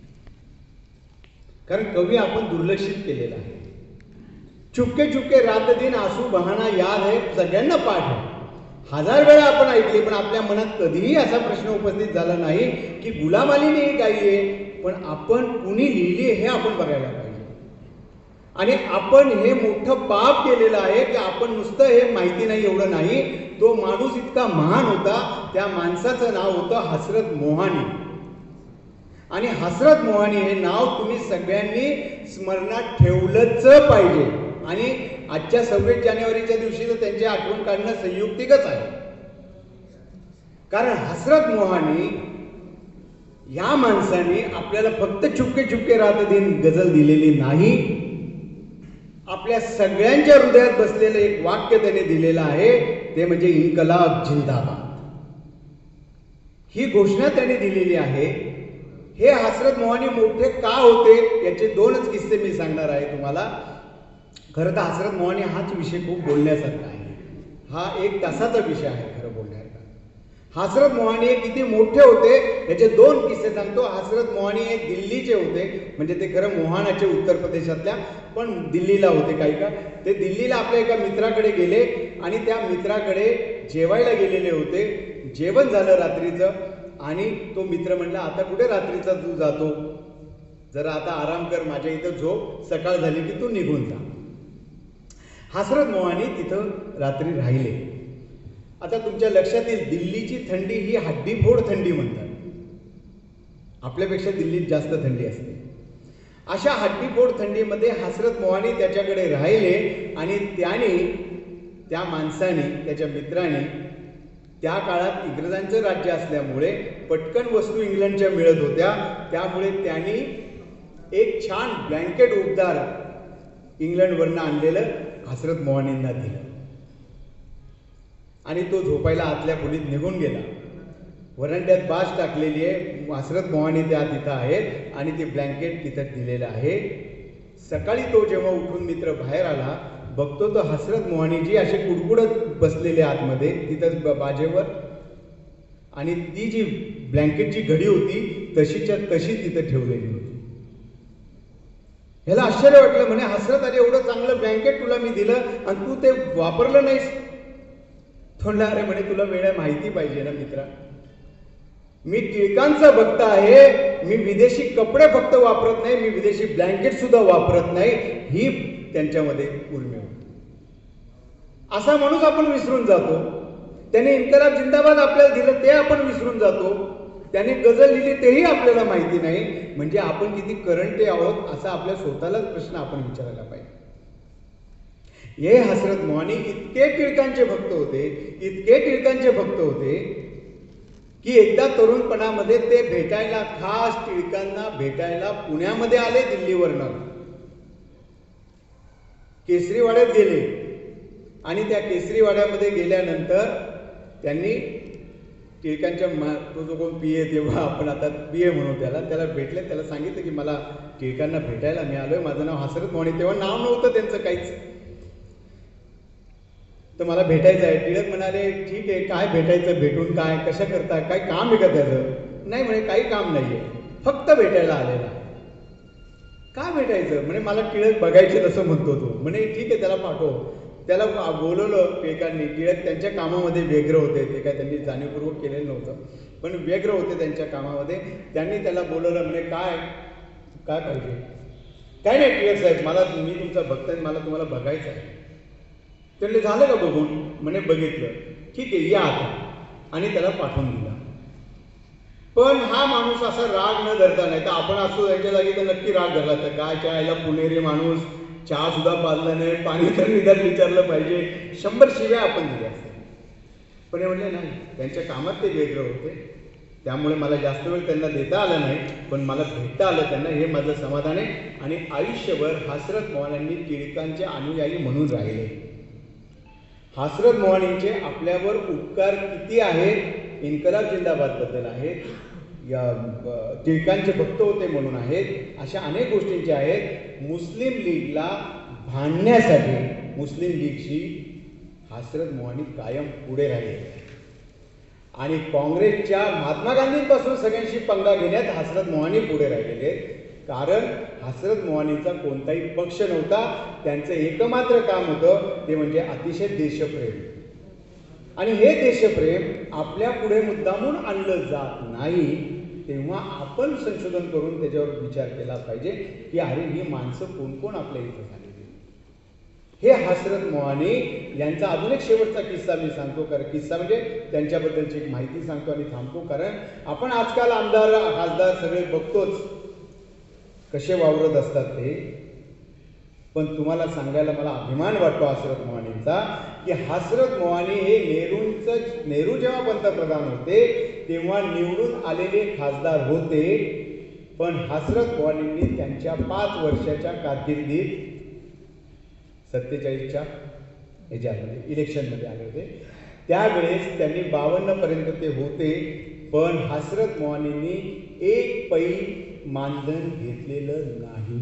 कारण कवी आपण दुर्लक्षित केलेला आहे. चुपके चुपके रात दिन आसू बहाना याद आहे, सगळ्यांना पाठ आहे. हजार वेळा आपण ऐकले, पण आपल्या मनात कधीही असा प्रश्न उपस्थित झाला नाही की गुलाम अलीने ही गायली आहे, पण आपण कुणी लिहिली हे आपण बघायला पाहिजे. आणि आपण हे मोठं पाप केलेलं आहे की आपण नुसतं हे माहिती नाही एवढं नाही. तो माणूस इतका महान होता, त्या माणसाचं नाव होतं हसरत मोहानी. आणि हसरत मोहानी हे नाव तुम्ही सगळ्यांनी स्मरणात ठेवलंच पाहिजे. आणि आजच्या सव्वीस जानेवारीच्या दिवशी तर त्यांची आठवण काढणं संयुक्तिकच आहे. कारण हसरत मोहानी या माणसाने आपल्याला फक्त चुपके चुपके रात दिन गझल दिलेली नाही, आपल्या सगळ्यांच्या हृदयात बसलेलं एक वाक्य त्याने दिलेलं आहे, ते म्हणजे इन्कलाब जिंदाबाद. ही घोषणा त्याने दिलेली आहे. हे हसरत मोहानी मोठे का होते याचे दोनच किस्से मी सांगणार आहे तुम्हाला. खरं तर हसरत मोहानी हाच विषय खूप बोलण्यासारखा आहे. हा एक तासाचा विषय आहे खरं बोलण्याचा. हसरत मोहानी हे किती मोठे होते याचे दोन किस्से सांगतो. हसरत मोहानी हे दिल्लीचे होते, म्हणजे ते खरं मोहानाचे उत्तर प्रदेशातल्या, पण दिल्लीला होते काही का. ते दिल्लीला आपल्या एका मित्राकडे गेले आणि त्या मित्राकडे जेवायला गेलेले होते. जेवण झालं रात्रीचं आणि तो मित्र म्हणला, आता कुठे रात्रीचा तू जातो, जरा आता आराम कर, माझ्या इथं झोप, सकाळ झाली की तू निघून जा. हसरत मोहानी तिथं रात्री राहिले. आता तुमच्या लक्षात येईल, दिल्लीची थंडी ही हड्डीफोड थंडी म्हणतात. आपल्यापेक्षा दिल्लीत जास्त थंडी असते. अशा हड्डीफोड थंडीमध्ये हसरत मोहानी त्याच्याकडे राहिले आणि त्याने त्या माणसाने, त्याच्या मित्राने, त्या काळात इंग्रजांचं राज्य असल्यामुळे पटकन वस्तू इंग्लंडच्या मिळत होत्या, त्यामुळे त्यांनी एक छान ब्लँकेट उबदार इंग्लंडवरनं आणलेलं हसरत मोहानींना दिलं आणि तो झोपायला आतल्या खोलीत निघून गेला. वरंड्यात बाज टाकलेली आहे, हसरत मोहानी त्या तिथं आहेत आणि ते ब्लँकेट तिथं दिलेलं आहे. सकाळी तो जेव्हा उठून मित्र बाहेर आला, बघतो तो हसरत मोहानीजी असे कुडकुडत बसलेले आतमध्ये तिथं बाजेवर, आणि ती जी ब्लँकेटची घडी होती तशीच्या तशी तिथं ठेवलेली होती. ह्याला आश्चर्य वाटलं. म्हणे, हसरत अरे एवढं चांगलं ब्लँकेट तुला मी दिलं आणि तू ते वापरलं नाहीस. थोडला, अरे म्हणे तुला वेळ माहिती पाहिजे ना मित्रा, मी टिळकांचा भक्त आहे, मी विदेशी कपडे फक्त वापरत नाही, मी विदेशी ब्लँकेट सुद्धा वापरत नाही. ही त्यांच्यामध्ये उर्मी होती. असा माणूस आपण विसरून जातो. त्याने इन्कलाब जिंदाबाद आपल्याला दिलं ते आपण विसरून जातो. त्याने गझल लिहिली तेही आपल्याला माहिती नाही. म्हणजे आपण किती करंटे आहोत असा आपल्या स्वतःलाच प्रश्न आपण विचारायला पाहिजे. हे हसरत मोहानी इतके टिळकांचे भक्त होते, इतके टिळकांचे भक्त होते की एकदा तरुणपणामध्ये ते भेटायला, खास टिळकांना भेटायला पुण्यामध्ये आले दिल्लीवरनं. केसरीवाड्यात गेले आणि त्या केसरीवाड्यामध्ये गेल्यानंतर त्यांनी टिळकांच्या मा तो जो कोण पी ए तेव्हा आपण आता पी ए म्हणू त्याला त्याला भेटले. त्याला सांगितलं की मला टिळकांना भेटायला मी आलोय, माझं नाव हसरत मोहानी. तेव्हा नाव नव्हतं त्यांचं काहीच, तर मला भेटायचं आहे. टिळक म्हणाले ठीक आहे, काय भेटायचं, भेटून काय, कशा करता, काय काम आहे का त्याचं? नाही म्हणे काही काम नाही आहे, फक्त भेटायला आलेला. का भेटायचं म्हणे? मला टिळक बघायचे तसं म्हणतो तो. म्हणे ठीक आहे त्याला पाठव. त्याला बोलवलं टिळकांनी. टिळक त्यांच्या कामामध्ये व्यग्र होते, ते काय त्यांनी जाणीवपूर्वक केलेलं नव्हतं, पण व्यग्र होते त्यांच्या कामामध्ये. त्यांनी त्याला बोलवलं. म्हणे काय काय पाहिजे? काय नाही टिळक साहेब, मला मी तुमचा भक्त आहे, मला तुम्हाला बघायचं आहे. त्यांनी झालं का बघून? म्हणे बघितलं. ठीक आहे या आता, आणि त्याला पाठवून दिला. पण हा माणूस असा राग न धरता, नाही तर आपण असतो त्यांच्या जागी तर नक्की राग धरला. तर काय चहायला पुणेरी माणूस, चहा सुद्धा पाजला नाही, पाणी तर निदान विचारलं पाहिजे, शंभर शिव्या आपण दिल्या असते. पण हे म्हणले नाही, त्यांच्या कामात ते व्यग्र होते, त्यामुळे मला जास्त वेळ त्यांना देता आला नाही, पण मला भेटता आलं त्यांना, हे माझं समाधान आहे. आणि आयुष्यभर हसरत मोहानींनी टिळकांचे अनुयायी म्हणून राहिले. हसरत मोहानींचे आपल्यावर उपकार किती आहेत? इन्कलाब जिंदाबादबद्दल आहेत, या टिळकांचे भक्त होते म्हणून आहेत, अशा अनेक गोष्टींचे आहेत. मुस्लिम लीगला भांडण्यासाठी मुस्लिम लीगशी हसरत मोहानी कायम पुढे राहिले. आणि काँग्रेसच्या महात्मा गांधींपासून सगळ्यांशी पंगा घेण्यात हसरत मोहानी पुढे राहिलेले आहेत. कारण हसरत मोहानींचा कोणताही पक्ष नव्हता, त्यांचं एकमात्र काम होतं ते म्हणजे अतिशय देशप्रेम. आणि हे देशप्रेम आपल्या पुढे मुद्दामून आणलं जात नाही, तेव्हा आपण संशोधन करून त्याच्यावर विचार केला पाहिजे की अरे ही माणसं कोण कोण आपल्या इथं झालेली. हे हसरत मोहानी यांचा अजून एक शेवटचा किस्सा मी सांगतो. कारण किस्सा म्हणजे त्यांच्याबद्दलची एक माहिती सांगतो आणि थांबतो. कारण आपण आजकाल आमदार खासदार सगळे बघतोच कसे वावरत असतात ते. पण तुम्हाला सांगायला मला अभिमान वाटतो हसरत मोहानींचा की हसरत मोहानी हे नेहरूंचं, नेहरू जेव्हा पंतप्रधान होते तेव्हा निवडून आलेले खासदार होते. पण हसरत मोहानींनी त्यांच्या पाच वर्षाच्या कारकिर्दीत सत्तेचाळीसच्या ह्याच्यामध्ये इलेक्शनमध्ये आले होते, त्यावेळेस त्यांनी बावन्न पर्यंत ते होते. पण हसरत मोहानींनी एक पै मानधन घेतलेलं नाही.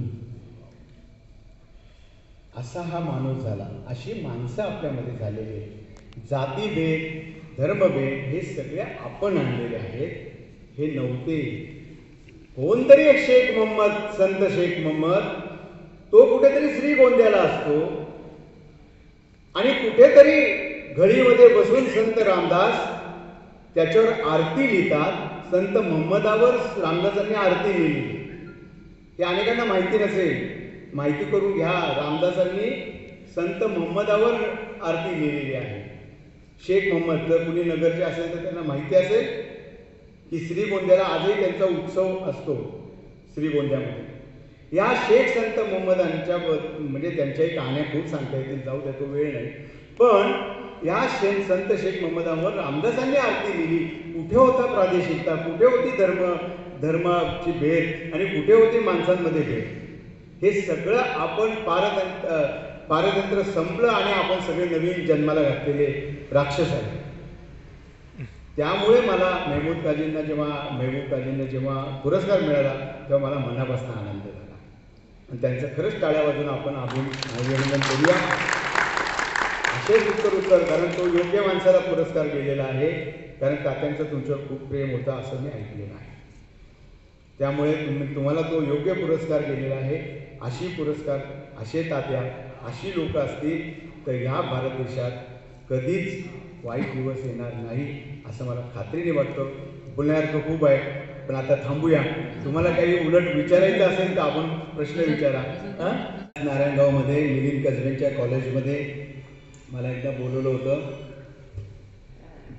असा हा माणूस झाला. अशी माणसं आपल्यामध्ये झालेली आहेत. जातीभेद, धर्मभेद हे सगळे आपण आणलेले आहेत, हे नव्हते. कोणतरी एक शेख मोहम्मद, संत शेख मोहम्मद, तो कुठेतरी श्रीगोंद्याला असतो आणि कुठेतरी घडीमध्ये बसून संत रामदास त्याच्यावर आरती लिहितात. संत मोहम्मदावर रामदासांनी आरती लिहिली. हे अनेकांना माहिती नसेल, माहिती करून घ्या. रामदासांनी संत मोहम्मदावर आरती लिहिलेली आहे. शेख मोहम्मद जर कुणी नगरचे असेल तर त्यांना माहिती असेल की श्रीगोंद्याला आजही त्यांचा उत्सव असतो श्रीगोंद्यामध्ये. या शेख संत मोहम्मदांच्या म्हणजे त्यांच्याही कहाण्या खूप सांगता येतील, जाऊ द्या तो वेळ नाही. पण या शेख संत शेख मोहम्मदांवर रामदासांनी आरती लिहिली. कुठे होता प्रादेशिकता, कुठे होती धर्म धर्माची भेद आणि कुठे होती माणसांमध्ये भेद? हे सगळं आपण पारतंत्र पारतंत्र संपलं आणि आपण सगळे नवीन जन्माला घातलेले राक्षस आहेत. त्यामुळे मला महमूद काझींना जेव्हा महबूब काझींना जेव्हा पुरस्कार मिळाला तेव्हा मला मनापासून आनंद झाला आणि त्यांचं खरंच टाळ्या वाजून आपण अभिनंदन करूया. असेच उत्तर उत्तर कारण तो योग्य माणसाला पुरस्कार गेलेला आहे. कारण तात्यांचं तुमच्यावर खूप प्रेम होतं असं मी ऐकलेलं आहे. त्यामुळे तुम्ही तुम्हाला तो योग्य पुरस्कार गेलेला आहे. अशी पुरस्कार, असे तात्या, अशी लोक असतील तर ह्या भारत देशात कधीच वाईट दिवस येणार नाही असं मला खात्रीने वाटतं. बोलण्यासारखं खूप आहे पण आता थांबूया. तुम्हाला काही उलट विचारायचं असेल तर आपण प्रश्न विचारा. हां, नारायणगावमध्ये मिलिंद कसबेंच्या कॉलेजमध्ये मला एकदा बोलवलं होतं.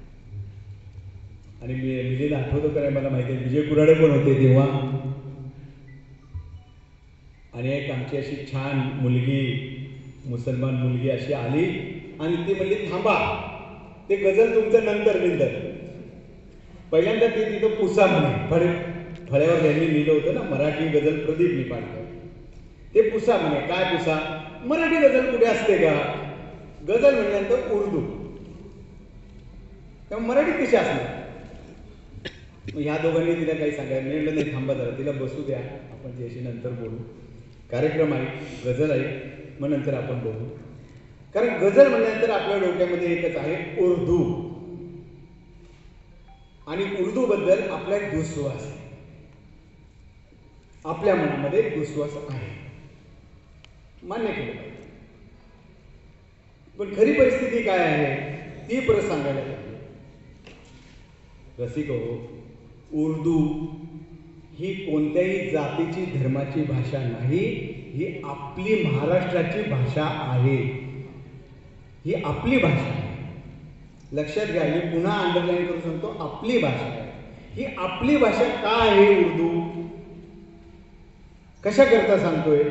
आणि मी मिलीला आठवतो का नाही मला माहिती आहे, विजय कुराडे पण होते तेव्हा. आणि एक आमची अशी छान मुलगी, मुसलमान मुलगी अशी आली आणि ती म्हणली थांबा, ते गझल तुमचं नंतर नंतर. पहिल्यांदा ती तिथं पुसा म्हणे, फळे फळ्यावर यांनी लिहिलं होतं ना मराठी गझल प्रदीप निपाणकर, ते पुसा म्हणे. काय पुसा? मराठी गझल कुठे असते का? गझल म्हणल्यानंतर उर्दू, तेव्हा मराठी कशी असणार? मग ह्या दोघांनी तिला काही सांगायला मिळलं नाही. थांबा जरा, तिला बसू द्या, आपण त्याशी नंतर बोलू. कार्यक्रम आहे, गझल आहे, मग नंतर आपण बोलू. कारण गझल म्हणल्यानंतर आपल्या डोक्यामध्ये एकच आहे, उर्दू. आणि उर्दू बद्दल आपला एक दुःस्वास आहे, आपल्या मनामध्ये एक दुःस्वास आहे, मान्य केलं पाहिजे. पण खरी परिस्थिती काय आहे ती परत सांगायला पाहिजे. रसिको, उर्दू ही कोणत्याही जातीची धर्माची भाषा नाही, ही आपली महाराष्ट्राची भाषा आहे. ही आपली भाषा आहे, लक्षात घ्या. मी पुन्हा अंडरलाईन करून सांगतो, आपली भाषा आहे. ही आपली भाषा का आहे उर्दू? कशा करता सांगतोय?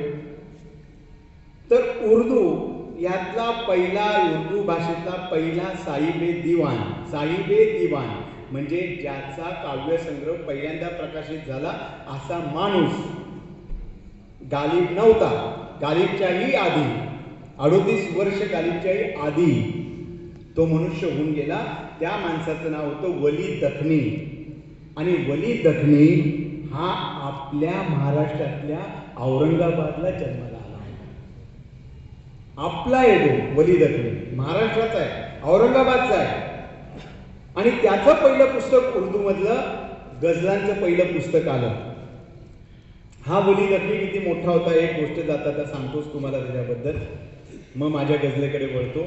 तर उर्दू यातला पहिला, उर्दू भाषेतला पहिला साहिबे दिवाण, साहिबे दिवाण म्हणजे ज्याचा काव्यसंग्रह पहिल्यांदा प्रकाशित झाला असा माणूस गालिब नव्हता. गालिबच्याही आधी, अडोतीस वर्ष गालिबच्याही आधी तो मनुष्य होऊन गेला. त्या माणसाचं नाव होतं वली दखनी. आणि वली दखनी हा आपल्या महाराष्ट्रातल्या औरंगाबादला जन्माला आला. आपला येतो वली दखनी, महाराष्ट्राचा आहे, औरंगाबादचा आहे. आणि त्याचं पहिलं पुस्तक उर्दूमधलं गझलांचं पहिलं पुस्तक आलं. हा वली दखनी किती मोठा होता एक गोष्ट जाता त्या सांगतोच तुम्हाला त्याच्याबद्दल, मग माझ्या गझलेकडे वळतो.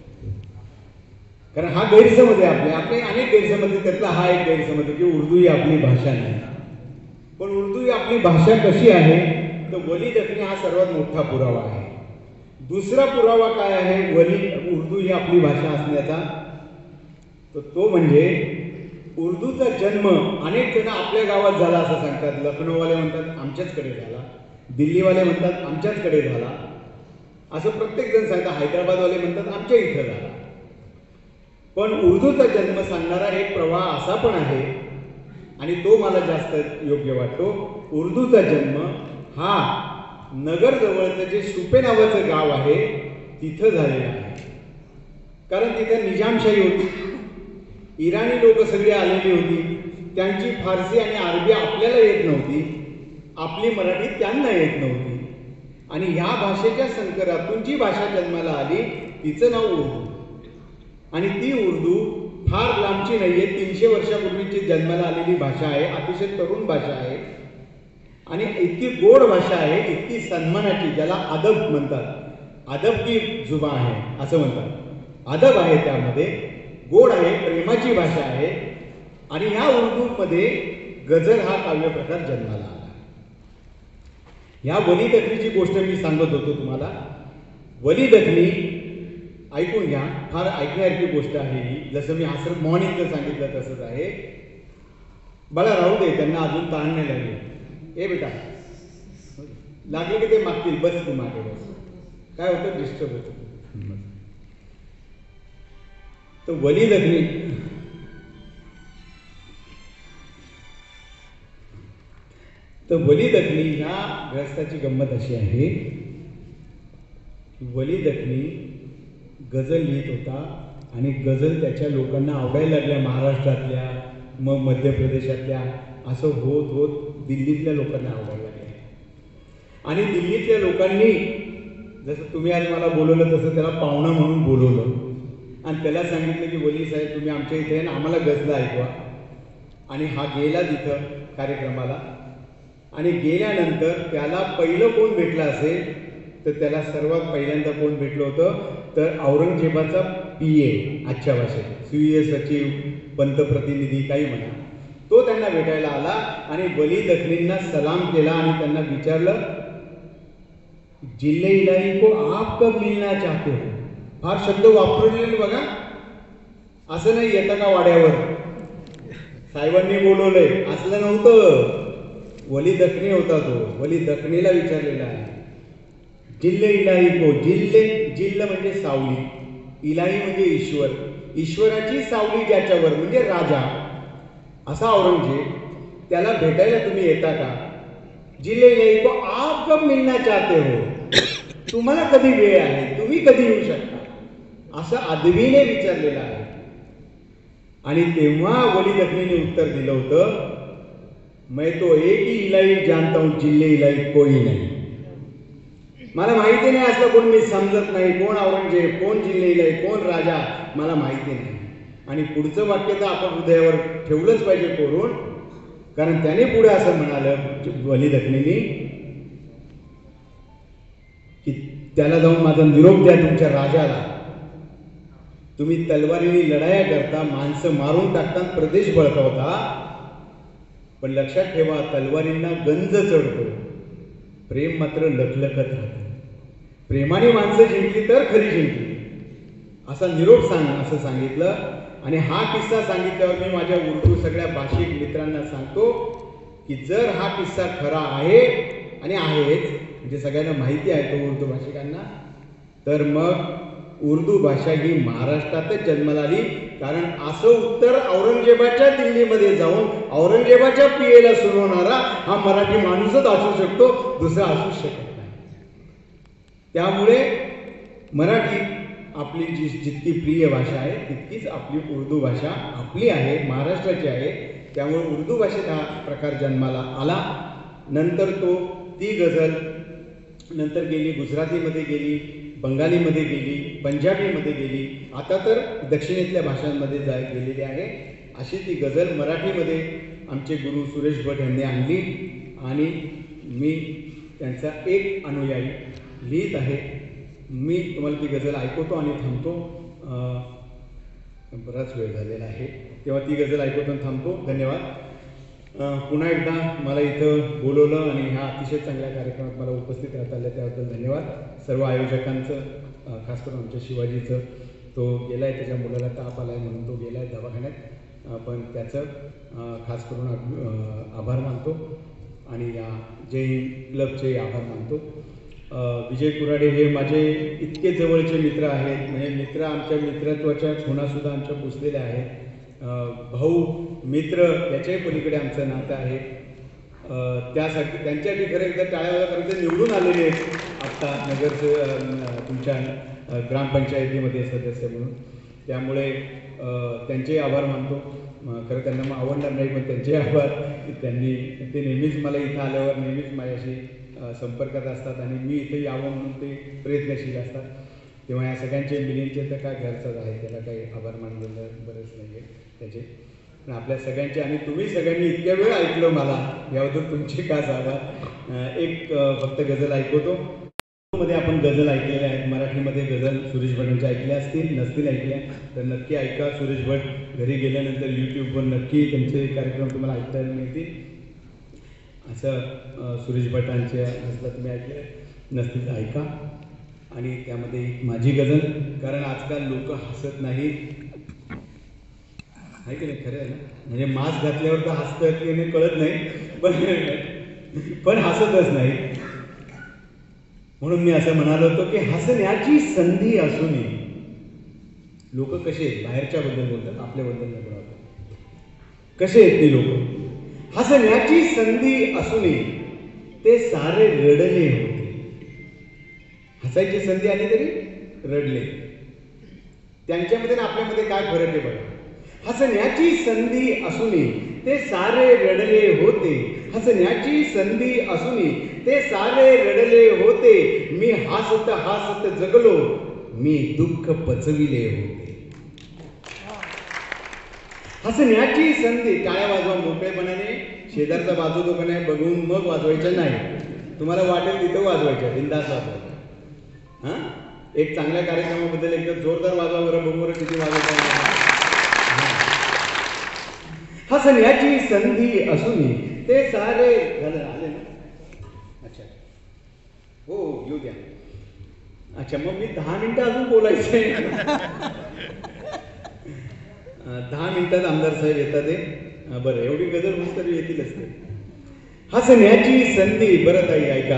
कारण हा गैरसमज आहे आपले आपले अनेक गैरसमज, त्यातला हा एक गैरसमज आहे की उर्दू ही आपली भाषा नाही. पण उर्दू ही आपली भाषा कशी आहे? तर वली दखनी हा सर्वात मोठा पुरावा आहे. दुसरा पुरावा काय आहे वली उर्दू ही आपली भाषा असण्याचा? तर तो म्हणजे उर्दूचा जन्म अनेक जण आपल्या गावात झाला असं सांगतात. लखनौवाले म्हणतात आमच्याचकडे झाला, दिल्लीवाले म्हणतात आमच्याचकडे झाला, असं प्रत्येक जण सांगतात. हैदराबादवाले म्हणतात आमच्या इथं झाला. पण उर्दूचा जन्म सांगणारा एक प्रवाह असा पण आहे, आणि तो मला जास्त योग्य वाटतो. उर्दूचा जन्म हा नगर जवळचं जे सुपे नावाचं गाव आहे तिथं झालेला आहे. कारण तिथं निजामशाही होती, इराणी लोक सगळी आलेली होती, त्यांची फारसी आणि अरबी आपल्याला येत नव्हती, आपली मराठी त्यांना येत नव्हती. आणि ह्या भाषेच्या संकरातून जी भाषा जन्माला आली तिचं नाव उर्दू. आणि ती उर्दू फार लांबची नाहीये, तीनशे वर्षापूर्वीची जन्माला आलेली भाषा आहे. अतिशय तरुण भाषा आहे आणि इतकी गोड भाषा आहे, इतकी सन्मानाची, ज्याला अदब म्हणतात. अदब की जुबा आहे असं म्हणतात. अदब आहे, त्यामध्ये गोड आहे, प्रेमाची भाषा आहे. आणि ह्या उर्दूमध्ये गझल हा काव्य प्रकार जन्माला आला. ह्या वली दखनीची गोष्ट मी सांगत होतो तुम्हाला. वली दखनी ऐकून घ्या, फार ऐकण्यासारखी गोष्ट आहे ही. जसं मी असं मॉर्निंगचं सांगितलं तसंच आहे. बाळा राहू दे, त्यांना अजून ताण नाही लागले. ए बेटा लागले की ते मागतील, बस तू मागे बस. काय होतं, डिस्टर्ब होतं. तर वली दखनी तर वली दखनी ह्या ग्रस्ताची गंमत अशी आहे की वली दखनी गझल लिहित होता आणि गझल त्याच्या लोकांना आवडायला लागल्या, महाराष्ट्रातल्या, मग मध्य प्रदेशातल्या, असं होत होत दिल्लीतल्या लोकांना आवडायला लागल्या. आणि दिल्लीतल्या लोकांनी जसं तुम्ही आज मला बोलवलं तसं त्याला पाहुणा म्हणून बोलवलं आणि त्याला सांगितलं की वली साहेब तुम्ही आमच्या इथे आहे ना, आम्हाला गझला ऐकवा. आणि हा गेला तिथं कार्यक्रमाला. आणि गेल्यानंतर त्याला पहिलं कोण भेटलं असेल तर त्याला सर्वात पहिल्यांदा कोण भेटलं होतं तर औरंगजेबाचा पी ए, आजच्या भाषेत सुये सचिव, पंतप्रतिनिधी काही म्हणा, तो त्यांना भेटायला आला आणि वली दखनींना सलाम केला आणि त्यांना विचारलं जिल्हे इलाही को आप कब मिलना चाहते हो. फार शब्द वापरलेले बघा, असं नाही येतं का वाड्यावर, साहेबांनी बोलवलंय असलं नव्हतं. वली दखनी होता तो. वली दखनीला विचारलेला आहे. जिल्हे इलाही को, जिल्हे जिल्ह म्हणजे सावली, इलाही म्हणजे ईश्वर, ईश्वराची सावली ज्याच्यावर म्हणजे राजा असा औरंगजेब, त्याला भेटायला तुम्ही येता का? जिल्हे इलाही को आप कब मिलना चाहते हो, तुम्हाला कधी वेळ आहे, तुम्ही कधी येऊ शकता, असं आदवीने विचारलेलं आहे. आणि तेव्हा वली दखनीने उत्तर दिलं होतं, मैं तो एक ही इलाही जानता हूं, जिल्हे इलाही कोई नाही. मला माहिती नाही असलं कोण, मी समजत नाही कोण औरंगजेब, कोण जिल्हे इलाही, कोण राजा, मला माहिती नाही. आणि पुढचं वाक्य तर आपण हृदयावर ठेवलंच पाहिजे कोरून, कारण त्याने पुढे असं म्हणालं वली दखनीने की त्याला जाऊन माझा निरोप द्या तुमच्या राजाला. तुम्ही तलवारीने लढाया करता, माणसं मारून टाकता, प्रदेश बळकावता, पण लक्षात ठेवा तलवारींना गंज चढतो, प्रेम मात्र लखलखत राहतं. प्रेमाने माणसं जिंकली तर खरी जिंकली, असा निरोप सांग असं सांगितलं. आणि हा किस्सा सांगितल्यावर मी माझ्या उर्दू सगळ्या भाषिक मित्रांना सांगतो की जर हा किस्सा खरा आहे आणि आहेच, म्हणजे सगळ्यांना माहिती आहे तो उर्दू भाषिकांना, तर मग उर्दू भाषा ही महाराष्ट्रातच जन्माला आली. कारण असं उत्तर औरंगजेबाच्या दिल्लीमध्ये जाऊन औरंगजेबाच्या पियेला सुरवणारा हा मराठी माणूसच असू शकतो, दुसरा असू शकत नाही. त्यामुळे मराठी आपली जी जितकी प्रिय भाषा आहे तितकीच आपली उर्दू भाषा आपली आहे, महाराष्ट्राची आहे. त्यामुळे उर्दू भाषेत हा प्रकार जन्माला आला. नंतर तो ती गझल नंतर गेली गुजरातीमध्ये गेली, बंगालीमध्ये गेली, पंजाबीमध्ये गेली, आता तर दक्षिणेतल्या भाषांमध्ये जाय गेलेली आहे. अशी ती गझल मराठीमध्ये आमचे गुरु सुरेश भट यांनी आणली आणि मी त्यांचा एक अनुयायी लिहित आहे. मी तुम्हाला ती गझल ऐकवतो आणि थांबतो. बराच वेळ झालेला आहे तेव्हा ती गझल ऐकवतो आणि थांबतो. धन्यवाद. पुन्हा एकदा मला इथं बोलवलं आणि ह्या अतिशय चांगल्या कार्यक्रमात मला उपस्थित राहता आलं त्याबद्दल धन्यवाद. सर्व आयोजकांचं, खास करून आमच्या शिवाजीचं, तो गेला आहे त्याच्या मुलाला ताप आला आहे म्हणून तो गेला आहे दवाखान्यात, पण त्याचं खास करून आभार मानतो आणि या जय हिंद क्लबचे आभार मानतो. विजय कुराडे हे माझे इतके जवळचे मित्र आहेत, म्हणजे मित्र आमच्या मित्रत्वाच्या खुणासुद्धा आमच्या पुसलेल्या आहेत. भाऊ मित्र याच्याही पलीकडे आमचं नातं आहे. त्यासाठी त्यांच्यासाठी खरं एकदा टाळ्या करायचं, निवडून आलेले आहेत आत्ता नगर तुमच्या ग्रामपंचायतीमध्ये सदस्य म्हणून. त्यामुळे त्यांचेही आभार मानतो. खरं त्यांना मग आवडणार नाही पण त्यांचे आभार की त्यांनी ते नेहमीच मला इथं आल्यावर नेहमीच माझ्याशी संपर्कात असतात आणि मी इथे यावं म्हणून ते प्रयत्नशील असतात. तेव्हा या सगळ्यांचे मिलिंदचे तर काय घरचंच आहे, त्याला काही आभार मानलेलं बरंच नाही आहे त्याचे. पण आपल्या सगळ्यांचे आणि तुम्ही सगळ्यांनी इतक्या वेळ ऐकलं मला याबद्दल तुमचे खास आभार. एक फक्त गझल ऐकवतो. मध्ये आपण गझल ऐकलेल्या आहेत, मराठीमध्ये गझल सुरेश भटांच्या ऐकल्या असतील, नसतील ऐकल्या तर नक्की ऐका. सुरेश भट घरी गेल्यानंतर यूट्यूबवर नक्की त्यांचे कार्यक्रम तुम्हाला ऐकायला मिळतील. असं सुरेश भटांच्या गझला तुम्ही ऐकले नसतील ऐका. आणि त्यामध्ये माझी गझल, कारण आजकाल लोक हसत नाहीत, आहे की नाही, खरं आहे ना. म्हणजे मास्क घातल्यावर तर हसतात की नाही कळत नाही, पण पण हसतच नाही. म्हणून मी असं म्हणालो होतो की हसण्याची संधी असूनही लोक कसे आहेत, बाहेरच्या बद्दल बोलतात, आपल्याबद्दल नाही बोलतात. कसे आहेत ती लोक? हसण्याची संधी असूनही ते सारे रडले होते. हसायची संधी आली तरी रडले. त्यांच्यामध्ये आणि आपल्यामध्ये काय फरक आहे बघा. हसण्याची संधी असूनही ते सारे रडले होते. हसण्याची संधी असूनही ते सारे रडले होते. मी हसत हसत जगलो, मी दुःख पचविले होते. हसण्याची संधी. टाळ्या वाजवा मोकळेपणाने, शेजारचा बाजू तो नाही बघून मग वाजवायच्या नाही, तुम्हाला वाटेल तिथं वाजवायच्या, बिंदास वाजवायच्या. हां, एक चांगल्या कार्यक्रमाबद्दल एकदम जोरदार वाजवा बरं, बघू बरं किती वाजवता. हसण्याची संधी असूनही ते सारे झालं आले ना. अच्छा हो येऊ द्या. अच्छा मग मी दहा मिनिटं अजून बोलायचंय. दहा मिनिटात आमदार साहेब येतात. ते हा बरं, एवढी गजल होऊन तरी येतीलच ते. हसण्याची संधी. बरं ताई ऐका,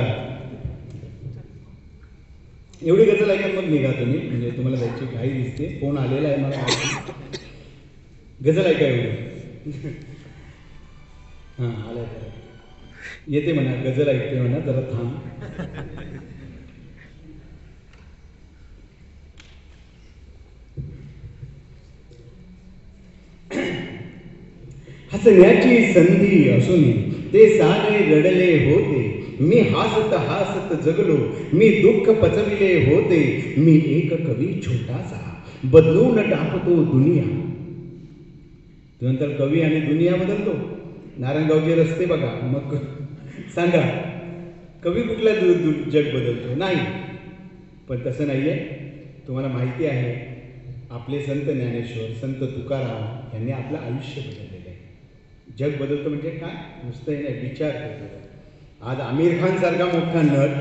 एवढी गजल ऐका मग निघा तुम्ही, म्हणजे तुम्हाला जायची घाई दिसते. फोन आलेला आहे मला माहिती. गजल ऐका एवढी. हां आलं येते म्हणा, गजल ऐकते म्हणा, जरा थांब. हसण्याची संधी असून ते सारे रडले होते, मी हासत हासत जगलो, मी दुःख पचविले होते, मी एक कवी छोटासा बदलून टाकतो दुनिया. नंतर कवी आणि दुनिया बदलतो. नारायणगावचे रस्ते बघा, मग सांगा कवी कुठला जग बदलतो? नाही. पण तसं नाही आहे. तुम्हाला माहिती आहे आपले संत ज्ञानेश्वर, संत तुकाराम यांनी आपलं आयुष्य बदललेलं आहे. जग बदलतं म्हणजे काय? नुसतं हे नाही, विचार करतो. आज आमिर खान सारखा मोठा नट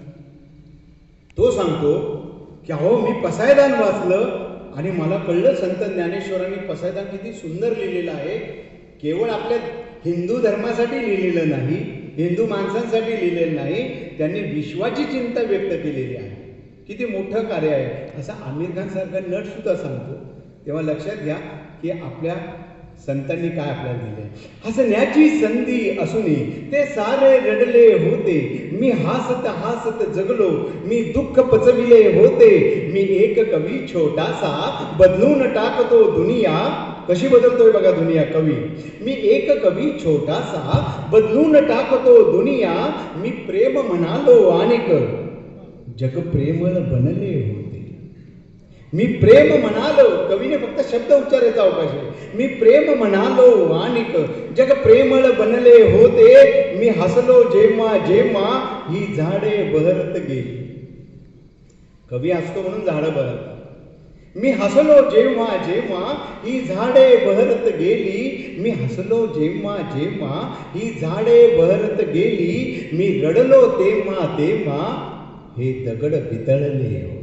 तो सांगतो की अहो मी पसायदान वाचलं आणि मला कळलं संत ज्ञानेश्वरांनी पसायदान किती सुंदर लिहिलेलं आहे. केवळ आपल्या हिंदू धर्मासाठी लिहिलेलं नाही, हिंदू माणसांसाठी लिहिलेलं नाही, त्यांनी विश्वाची चिंता व्यक्त केलेली आहे. किती मोठं कार्य आहे असं आमिर खान सारखा नट सुद्धा सांगतो. तेव्हा लक्षात घ्या की आपल्या संतांनी काय आपल्याला दिले. हसण्याची संधी असूनही ते सारे रडले होते, मी हासत हासत जगलो, मी दुःख पचविले होते, मी एक कवी छोटासा बदलून टाकतो दुनिया. कशी बदलतोय बघा दुनिया कवी. मी एक कवी छोटासा बदलून टाकतो दुनिया, मी प्रेम म्हणालो अनेक जग प्रेमळ बनले होते. मी प्रेम म्हणालो, कवीने फक्त शब्द उच्चारायचा अवकाश आहे. मी प्रेम म्हणालो अनेक जग प्रेमळ बनले होते, मी हसलो जेव्हा जेव्हा ही झाडे बहरत गेली. कवी हसतो म्हणून झाडं बहरतात. मी हसलो जेव्हा जेव्हा ही झाडे बहरत गेली, मी हसलो जेव्हा जेव्हा ही झाडे बहरत गेली, मी रडलो तेव्हा तेव्हा हे दगड पितळले होते.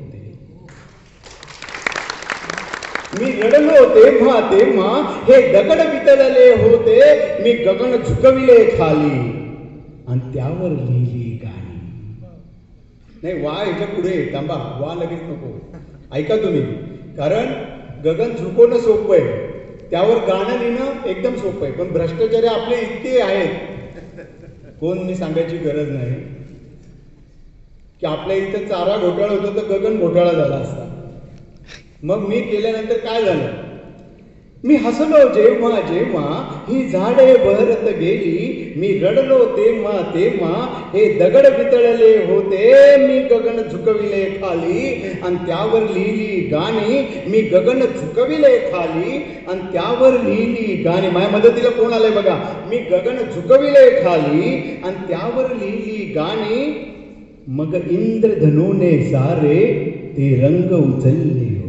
मी रडलो तेव्हा तेव्हा हे दगड पितळले होते, मी गगन झुकविले खाली आणि त्यावर लिहिली गाणी. नाही वा ह्याच्या पुढे थांबा, वा लगेच नको, ऐका तुम्ही. कारण गगन झुकवणं सोपं आहे, त्यावर गाणं लिहिणं एकदम सोपं आहे. पण भ्रष्टाचारी आपले इतके आहेत, कोण मी सांगायची गरज नाही, की आपल्या इथं चारा घोटाळा होतो तर गगन घोटाळा झाला असता. मग मी केल्यानंतर काय झालं? मी हसलो जेव्हा जेव्हा ही झाडे बहरत गेली, मी रडलो तेव्हा तेव्हा हे दगड पितळले होते, मी गगन झुकविले खाली आणि त्यावर लिहिली गाणी. मी गगन झुकविले खाली आणि त्यावर लिहिली गाणी. माझ्या मदतीला कोण आलंय बघा. मी गगन झुकविले खाली आणि त्यावर लिहिली गाणी. मग इंद्रधनुने सारे ते रंग उचलले होते.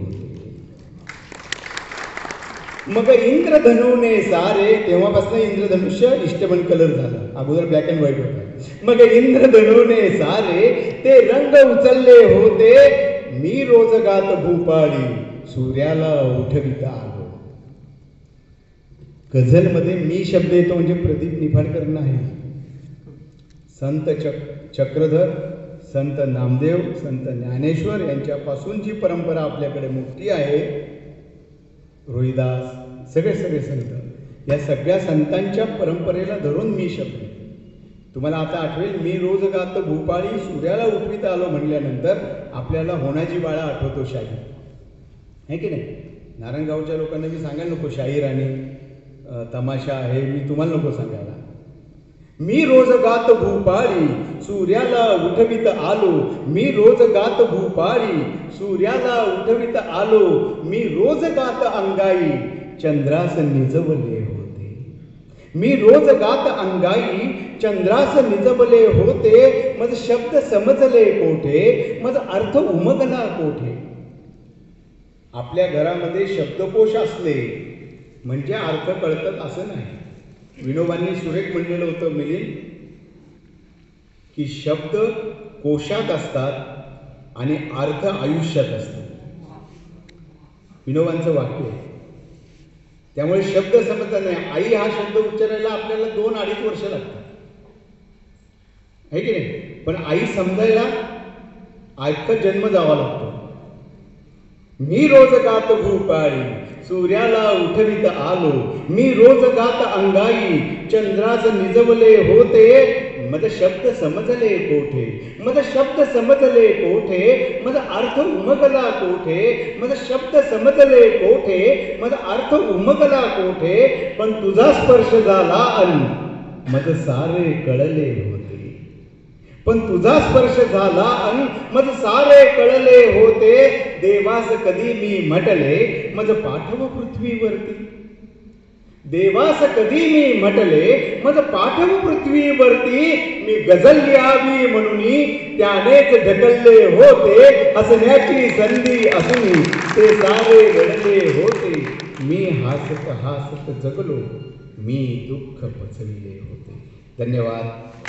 मग इंद्रधनुने सारे, तेव्हापासून इंद्रधनुष्य इष्टबन कलर झाला, अगोदर ब्लॅक अँड व्हाईट होता. मग इंद्रधनुने सारे ते रंग उचलले होते, मी रोज गात भूपाळी सूर्याला उठविता आलो. गझलमध्ये मी शब्द येतो म्हणजे प्रदीप निफाडकर नाही. संत चक चक्रधर, संत नामदेव, संत ज्ञानेश्वर यांच्यापासून जी परंपरा आपल्याकडे मोठी आहे, रोहिदास, सगळे सगळे संत, या सगळ्या संतांच्या परंपरेला धरून मी शब्द. तुम्हाला आता आठवेल, मी रोज गात भूपाळी सूर्याला उठवीत आलो म्हणल्यानंतर आपल्याला होणाजी बाळा आठवतो शाहीर, आहे की नाही? नारायणगावच्या लोकांना मी सांगायला नको शाहीर आणि तमाशा आहे, मी तुम्हाला नको सांगायला. मी रोज गात भूपाळी सूर्याला उठवित आलो, मी रोज गात भूपाळी सूर्याला उठवित आलो, मी रोज गात अंगाई चंद्रास निजवले होते. मी रोज गात अंगाई चंद्रास निजवले होते, मज शब्द समजले कोठे, मज अर्थ उमगला कोठे. आपल्या घरामध्ये शब्दकोश असले म्हणजे अर्थ कळतात असं नाही. विनोबांनी सुरेख म्हणलेलं होतं मिलिंद, की शब्द कोशात असतात आणि अर्थ आयुष्यात असतात. विनोबांचं वाक्य आहे. त्यामुळे शब्द समजता नाही. आई हा शब्द उच्चारायला आपल्याला दोन अडीच वर्ष लागतात, आहे की नाही? पण आई समजायला अख्खा जन्म जावा लागतो. मी रोज गात भूपाळी सूर्याला उठवित आलो, मी रोज गात अंगाई चंद्रास निजवले होते, मद शब्द समजले कोठे, मद शब्द समजले कोठे, मद अर्थ उमगला कोठे, मद शब्द समजले कोठे, मद अर्थ उमगला कोठे, पण तुझा स्पर्श झाला अन मद सारे कळले होते, पण तुझा स्पर्श झाला अन मज सारे कळले होते, देवास कधी मी म्हटले मज पाठव पृथ्वीवरती, देवास कधी मी म्हटले मज पाठव पृथ्वीवरती, मी गझल लिहावी म्हणून त्यानेच ढकलले होते, हसण्याची संधी असून ते सारे रडले होते, मी हासत हासत जगलो, मी दुःख पचविले होते. धन्यवाद.